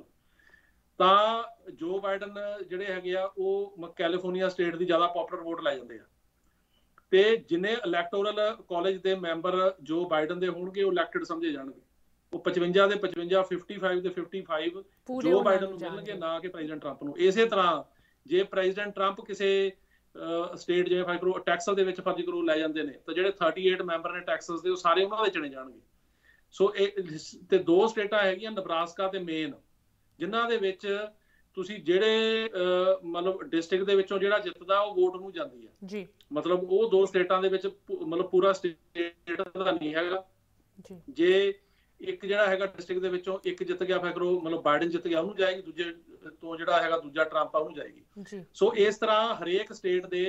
ਤਾਂ ਜੋ ਬਾਈਡਨ ਜਿਹੜੇ ਹੈਗੇ ਆ ਉਹ ਕੈਲੀਫੋਰਨੀਆ ਸਟੇਟ ਦੀ ਜ਼ਿਆਦਾ ਪੋਪੂਲਰ ਵੋਟ ਲੈ ਜਾਂਦੇ ਆ। ਤੇ ਜਿੰਨੇ ਇਲੈਕਟੋਰਲ ਕਾਲਜ ਦੇ ਮੈਂਬਰ ਜੋ ਬਾਈਡਨ ਦੇ ਹੋਣਗੇ ਉਹ ਇਲੈਕਟਡ ਸਮਝੇ ਜਾਣਗੇ। ਉਹ 55 ਦੇ 55, 55 ਦੇ 55 ਜੋ ਬਾਈਡਨ ਨੂੰ ਮਿਲਣਗੇ, ਨਾ ਕਿ ਪ੍ਰੈਜ਼ੀਡੈਂਟ ਟਰੰਪ ਨੂੰ। ਇਸੇ ਤਰ੍ਹਾਂ ਜੇ ਪ੍ਰੈਜ਼ੀਡੈਂਟ ਟਰੰਪ ਕਿਸੇ ਸਟੇਟ ਜਿਵੇਂ ਫਰਜ਼ ਕਰੋ ਟੈਕਸਸ ਦੇ ਵਿੱਚ ਫਰਜ਼ ਕਰੋ ਲੈ ਜਾਂਦੇ ਨੇ ਤਾਂ ਜਿਹੜੇ 38 ਮੈਂਬਰ ਨੇ ਟੈਕਸਸ ਦੇ ਉਹ ਸਾਰੇ ਉਹਨਾਂ ਦੇ ਚੁਣੇ ਜਾਣਗੇ। ਸੋ ਇਹ ਤੇ 2 ਸਟੇਟਾਂ ਹੈਗੀਆਂ ਨਬਰਾਸਕਾ ਤੇ ਮੇਨ, ਜਿਨ੍ਹਾਂ ਦੇ ਵਿੱਚ ਤੁਸੀਂ ਜਿਹੜੇ ਮਤਲਬ ਡਿਸਟ੍ਰਿਕਟ ਦੇ ਵਿੱਚੋਂ ਜਿਹੜਾ ਜਿੱਤਦਾ ਉਹ ਵੋਟ ਨੂੰ ਜਾਂਦੀ ਹੈ ਜੀ। ਮਤਲਬ ਉਹ 2 ਸਟੇਟਾਂ ਦੇ ਵਿੱਚ ਮਤਲਬ ਪੂਰਾ ਸਟੇਟ ਦਾ ਨਹੀਂ ਹੈਗਾ ਜੀ। ਜੇ ਇੱਕ ਜਿਹੜਾ ਹੈਗਾ ਡਿਸਟ੍ਰਿਕਟ ਦੇ ਵਿੱਚੋਂ ਇੱਕ ਜਿੱਤ ਗਿਆ ਫਿਰ ਉਹ ਮਤਲਬ ਬਾਈਡਨ ਜਿੱਤ ਗਿਆ ਉਹਨੂੰ ਜਾਏਗੀ, ਦੂਜੇ ਤੋਂ ਜਿਹੜਾ ਹੈਗਾ ਦੂਜਾ ਟਰੰਪ ਆ ਉਹਨੂੰ ਜਾਏਗੀ ਜੀ। ਸੋ ਇਸ ਤਰ੍ਹਾਂ ਹਰੇਕ ਸਟੇਟ ਦੇ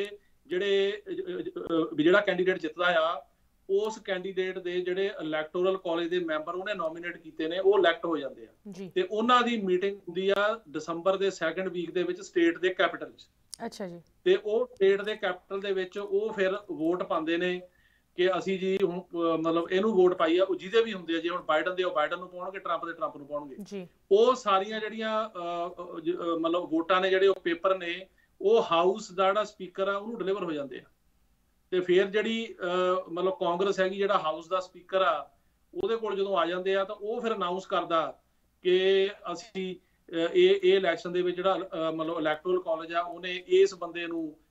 ਜਿਹੜਾ ਕੈਂਡੀਡੇਟ ਜਿੱਤਦਾ ਆ ਉਸ ਕੈਂਡੀਡੇਟ ਦੇ ਜਿਹੜੇ ਇਲੈਕਟੋਰਲ ਕਾਲਜ ਦੇ ਮੈਂਬਰ ਉਹਨੇ ਨੋਮੀਨੇਟ ਕੀਤੇ ਨੇ ਉਹ ਇਲੈਕਟ ਹੋ ਜਾਂਦੇ ਆ ਤੇ ਉਹਨਾਂ ਦੀ ਮੀਟਿੰਗ ਹੁੰਦੀ ਆ ਦਸੰਬਰ ਦੇ ਸੈਕੰਡ ਵੀਕ ਦੇ ਵਿੱਚ ਸਟੇਟ ਦੇ ਕੈਪੀਟਲ 'ਚ। ਅੱਛਾ ਜੀ। ਤੇ ਉਹ ਸਟੇਟ ਦੇ ਕੈਪੀਟਲ ਦੇ ਵਿੱਚ ਉਹ ਫਿਰ ਵੋਟ ਪਾਉਂਦੇ ਨੇ ਕਿ ਅਸੀਂ ਜੀ ਹੁਣ ਮਤਲਬ ਇਹਨੂੰ ਵੋਟ ਪਾਈ ਆ। ਉਹ ਜਿਹਦੇ ਵੀ ਹੁੰਦੇ ਆ, ਜੇ ਹੁਣ ਬਾਈਡਨ ਦੇ ਉਹ ਬਾਈਡਨ ਨੂੰ ਪਾਉਣਗੇ, ਟਰੰਪ ਦੇ ਟਰੰਪ ਨੂੰ ਪਾਉਣਗੇ ਜੀ। ਉਹ ਸਾਰੀਆਂ ਜਿਹੜੀਆਂ ਮਤਲਬ ਵੋਟਾਂ ਨੇ, ਜਿਹੜੇ ਉਹ ਪੇਪਰ ਨੇ, ਉਹ ਹਾਊਸ ਦਾ ਜਿਹੜਾ ਸਪੀਕਰ ਆ ਉਹਨੂੰ ਡਿਲੀਵਰ ਹੋ ਜਾਂਦੇ ਆ। ਤੇ ਫਿਰ ਜਿਹੜੀ ਮਤਲਬ ਕਾਂਗਰਸ ਹੈਗੀ, ਜਿਹੜਾ ਹਾਊਸ ਦਾ ਸਪੀਕਰ ਆ, ਉਹਦੇ ਕੋਲ ਜਦੋਂ ਆ ਜਾਂਦੇ ਆ ਤਾਂ ਉਹ ਫਿਰ ਅਨਾਉਂਸ ਕਰਦਾ ਕਿ ਅਸੀਂ ਇਹ ਇਲੈਕਸ਼ਨ ਦੇ ਵਿੱਚ ਜਿਹੜਾ ਮਤਲਬ ਇਲੈਕਟੋਰਲ ਕਾਲਜ ਆ ਉਹਨੇ ਇਸ ਬੰਦੇ ਨੂੰ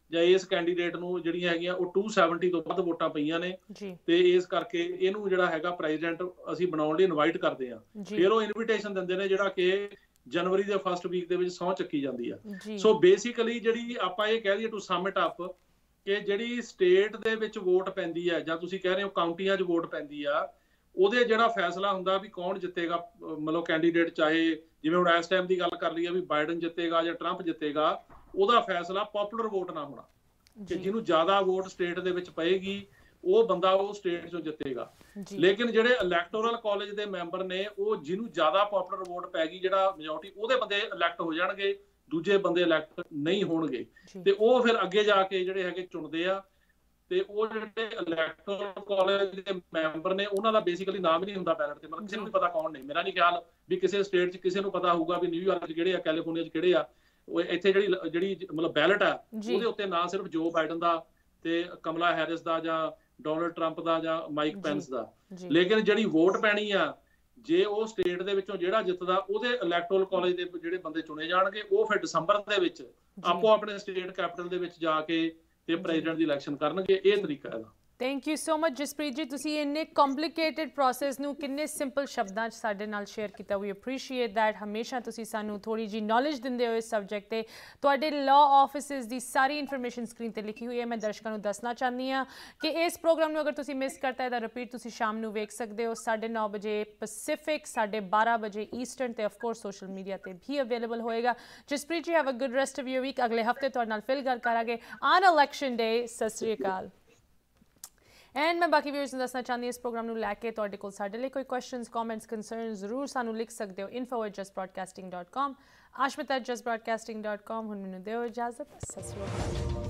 ਜਾਂ ਇਸ ਕੈਂਡੀਡੇਟ ਨੂੰ ਜਿਹੜੀਆਂ ਹੈਗੀਆਂ ਉਹ 270 ਤੋਂ ਵੱਧ ਵੋਟਾਂ ਪਈਆਂ ਨੇ ਤੇ ਇਸ ਕਰਕੇ ਇਹਨੂੰ ਜਿਹੜਾ ਹੈਗਾ ਪ੍ਰੈਜ਼ੀਡੈਂਟ ਅਸੀਂ ਬਣਾਉਣ ਲਈ ਇਨਵਾਈਟ ਕਰਦੇ ਆ। ਫਿਰ ਉਹ ਇਨਵੀਟੇਸ਼ਨ ਦਿੰਦੇ ਨੇ ਜਿਹੜਾ ਕਿ ਜਨਵਰੀ ਦੇ ਫਸਟ ਵੀਕ ਦੇ ਵਿੱਚ ਸਹੁੰ ਚੱਕੀ ਜਾਂਦੀ ਆ। ਸੋ ਬੇਸਿਕਲੀ ਜਿਹੜੀ ਆਪਾਂ ਇਹ ਕਹਿ ਦਈਏ ਟੂ ਸਮ ਇਟ ਅਪ ਕਿ ਜਿਹੜੀ ਸਟੇਟ ਦੇ ਵਿੱਚ ਵੋਟ ਪੈਂਦੀ ਹੈ ਜਾਂ ਤੁਸੀਂ ਕਹਿ ਰਹੇ ਹੋ ਕਾਉਂਟੀਆਂ 'ਚ ਵੋਟ ਪੈਂਦੀ ਆ, ਉਹਦੇ ਜਿਹੜਾ ਫੈਸਲਾ ਹੁੰਦਾ ਵੀ ਕੌਣ ਜਿੱਤੇਗਾ, ਮਤਲਬ ਕੈਂਡੀਡੇਟ ਚਾਹੇ ਜਿਵੇਂ ਹੁਣ ਇਸ ਟਾਈਮ ਦੀ ਗੱਲ ਕਰ ਲਈਏ ਵੀ ਬਾਈਡਨ ਜਿੱਤੇਗਾ ਜਾਂ ਟਰੰਪ ਜਿੱਤੇਗਾ, ਉਹਦਾ ਫੈਸਲਾ ਪੋਪੂਲਰ ਵੋਟ ਨਾਲ ਹੋਣਾ ਕਿ ਜਿਹਨੂੰ ਜ਼ਿਆਦਾ ਵੋਟ ਸਟੇਟ ਦੇ ਵਿੱਚ ਪਏਗੀ ਉਹ ਬੰਦਾ ਉਹ ਸਟੇਟ ਚੋਂ ਜਿੱਤੇਗਾ। ਲੇਕਿਨ ਜਿਹੜੇ ਇਲੈਕਟੋਰਲ ਕਾਲਜ ਦੇ ਮੈਂਬਰ ਨੇ ਉਹ ਜਿਹਨੂੰ ਜ਼ਿਆਦਾ ਪੋਪੂਲਰ ਵੋਟ ਪੈ ਗਈ, ਜਿਹੜਾ ਮੈਜੋਰਟੀ, ਉਹਦੇ ਬੰਦੇ ਇਲੈਕਟ ਹੋ ਜਾਣਗੇ, ਦੂਜੇ ਬੰਦੇ ਇਲੈਕਟ ਨਹੀਂ ਹੋਣਗੇ ਤੇ ਉਹ ਫਿਰ ਅੱਗੇ ਜਾ ਕੇ ਜਿਹੜੇ ਹੈਗੇ ਚੁਣਦੇ ਆ। ਤੇ ਉਹ ਜਿਹੜੇ ਇਲੈਕਟੋਰਲ ਕਾਲਜ ਦੇ ਮੈਂਬਰ ਨੇ ਉਹਨਾਂ ਦਾ ਬੇਸਿਕਲੀ ਨਾਮ ਹੀ ਨਹੀਂ ਹੁੰਦਾ ਬੈਲਟ ਤੇ, ਮਤਲਬ ਕਿਸੇ ਨੂੰ ਵੀ ਪਤਾ ਕੌਣ ਨੇ। ਮੇਰਾ ਨਹੀਂ ਖਿਆਲ ਵੀ ਕਿਸੇ ਸਟੇਟ 'ਚ ਕਿਸੇ ਨੂੰ ਪਤਾ ਹੋਊਗਾ ਵੀ ਨਿਊਯਾਰਕ 'ਚ ਕਿਹੜੇ ਆ, ਕੈਲੀਫੋਰਨੀਆ 'ਚ ਕਿਹੜੇ ਆ। ਉਹ ਇੱਥੇ ਜਿਹੜੀ ਮਤਲਬ ਬੈਲਟ ਆ ਉਹਦੇ ਉੱਤੇ ਨਾ ਸਿਰਫ ਜੋ ਬਾਈਡਨ ਦਾ ਤੇ ਕਮਲਾ ਹੈਰਿਸ ਦਾ ਜਾਂ ਡੋਨਲਡ ਟਰੰਪ ਦਾ ਜਾਂ ਮਾਈਕ ਪੈਂਸ ਦਾ, ਲੇਕਿਨ ਜਿਹੜੀ ਵੋਟ ਪੈਣੀ ਆ ਜੇ ਉਹ ਸਟੇਟ ਦੇ ਵਿੱਚੋਂ ਜਿਹੜਾ ਜਿੱਤਦਾ ਉਹਦੇ ਇਲੈਕਟੋਰਲ ਕਾਲਜ ਦੇ ਜਿਹੜੇ ਬੰਦੇ ਚੁਣੇ ਜਾਣਗੇ, ਉਹ ਫਿਰ ਦਸੰਬਰ ਦੇ ਵਿੱਚ ਆਪੋ ਆਪਣੇ ਸਟੇਟ ਕੈਪੀਟਲ ਦੇ ਵਿੱਚ ਜਾ ਕੇ ਤੇ ਪ੍ਰੈਜ਼ੀਡੈਂਟ ਦੀ ਇਲੈਕਸ਼ਨ ਕਰਨਗੇ। ਇਹ ਤਰੀਕਾ ਹੈ। Thank you so much Jaspreet ji, ਤੁਸੀਂ ਇੰਨੇ ਕੰਪਲਿਕੇਟਡ ਪ੍ਰੋਸੈਸ ਨੂੰ ਕਿੰਨੇ ਸਿੰਪਲ ਸ਼ਬਦਾਂ 'ਚ ਸਾਡੇ ਨਾਲ ਸ਼ੇਅਰ ਕੀਤਾ। We appreciate that. ਹਮੇਸ਼ਾ ਤੁਸੀਂ ਸਾਨੂੰ ਥੋੜੀ ਜੀ ਨੌਲੇਜ ਦਿੰਦੇ ਹੋ ਇਸ ਸਬਜੈਕਟ ਤੇ। ਤੁਹਾਡੇ ਲਾਅ ਆਫਿਸਿਸ ਦੀ ਸਾਰੀ ਇਨਫੋਰਮੇਸ਼ਨ ਸਕਰੀਨ ਤੇ ਲਿਖੀ ਹੋਈ ਹੈ। ਮੈਂ ਦਰਸ਼ਕਾਂ ਨੂੰ ਦੱਸਣਾ ਚਾਹੁੰਦੀ ਹਾਂ ਕਿ ਇਸ ਪ੍ਰੋਗਰਾਮ ਨੂੰ ਅਗਰ ਤੁਸੀਂ ਮਿਸ ਕਰਤਾ ਹੈ ਤਾਂ ਰਿਪੀਟ ਤੁਸੀਂ ਸ਼ਾਮ ਨੂੰ ਵੇਖ ਸਕਦੇ ਹੋ 9:30 ਵਜੇ ਪੈਸੀਫਿਕ, 12:30 ਵਜੇ ਈਸਟਰਨ ਤੇ ਆਫ ਕੋਰਸ ਸੋਸ਼ਲ ਮੀਡੀਆ ਤੇ ਵੀ ਅਵੇਲੇਬਲ ਹੋਏਗਾ। Jaspreet ji, have a good rest of your week. ਅਗਲੇ ਹਫਤੇ ਤੁਹਾਡੇ ਨਾਲ ਫਿਰ ਗੱਲ ਕਰਾਂਗੇ ਔਨ ਇਲੈਕਸ਼ਨ ਡੇ। ਸਤਿ ਸ਼੍ਰੀ ਅਕਾਲ। ਐਂਡ ਮੈਂ ਬਾਕੀ ਵਿਊਅਰਸ ਨੂੰ ਦੱਸਣਾ ਚਾਹੁੰਦੀ ਇਸ ਪ੍ਰੋਗਰਾਮ ਨੂੰ ਲੈ ਕੇ ਤੁਹਾਡੇ ਕੋਲ ਸਾਡੇ ਲਈ ਕੋਈ ਕੁਐਸਚਨਸ, ਕਮੈਂਟਸ, ਕੰਸਰਨ ਜ਼ਰੂਰ ਸਾਨੂੰ ਲਿਖ ਸਕਦੇ ਹੋ info@justbroadcasting.com, ashmita@justbroadcasting.com। ਹੁਣ ਮੈਨੂੰ ਦਿਓ ਇਜਾਜ਼ਤ। ਸਤਿ ਸ਼੍ਰੀ ਅਕਾਲ।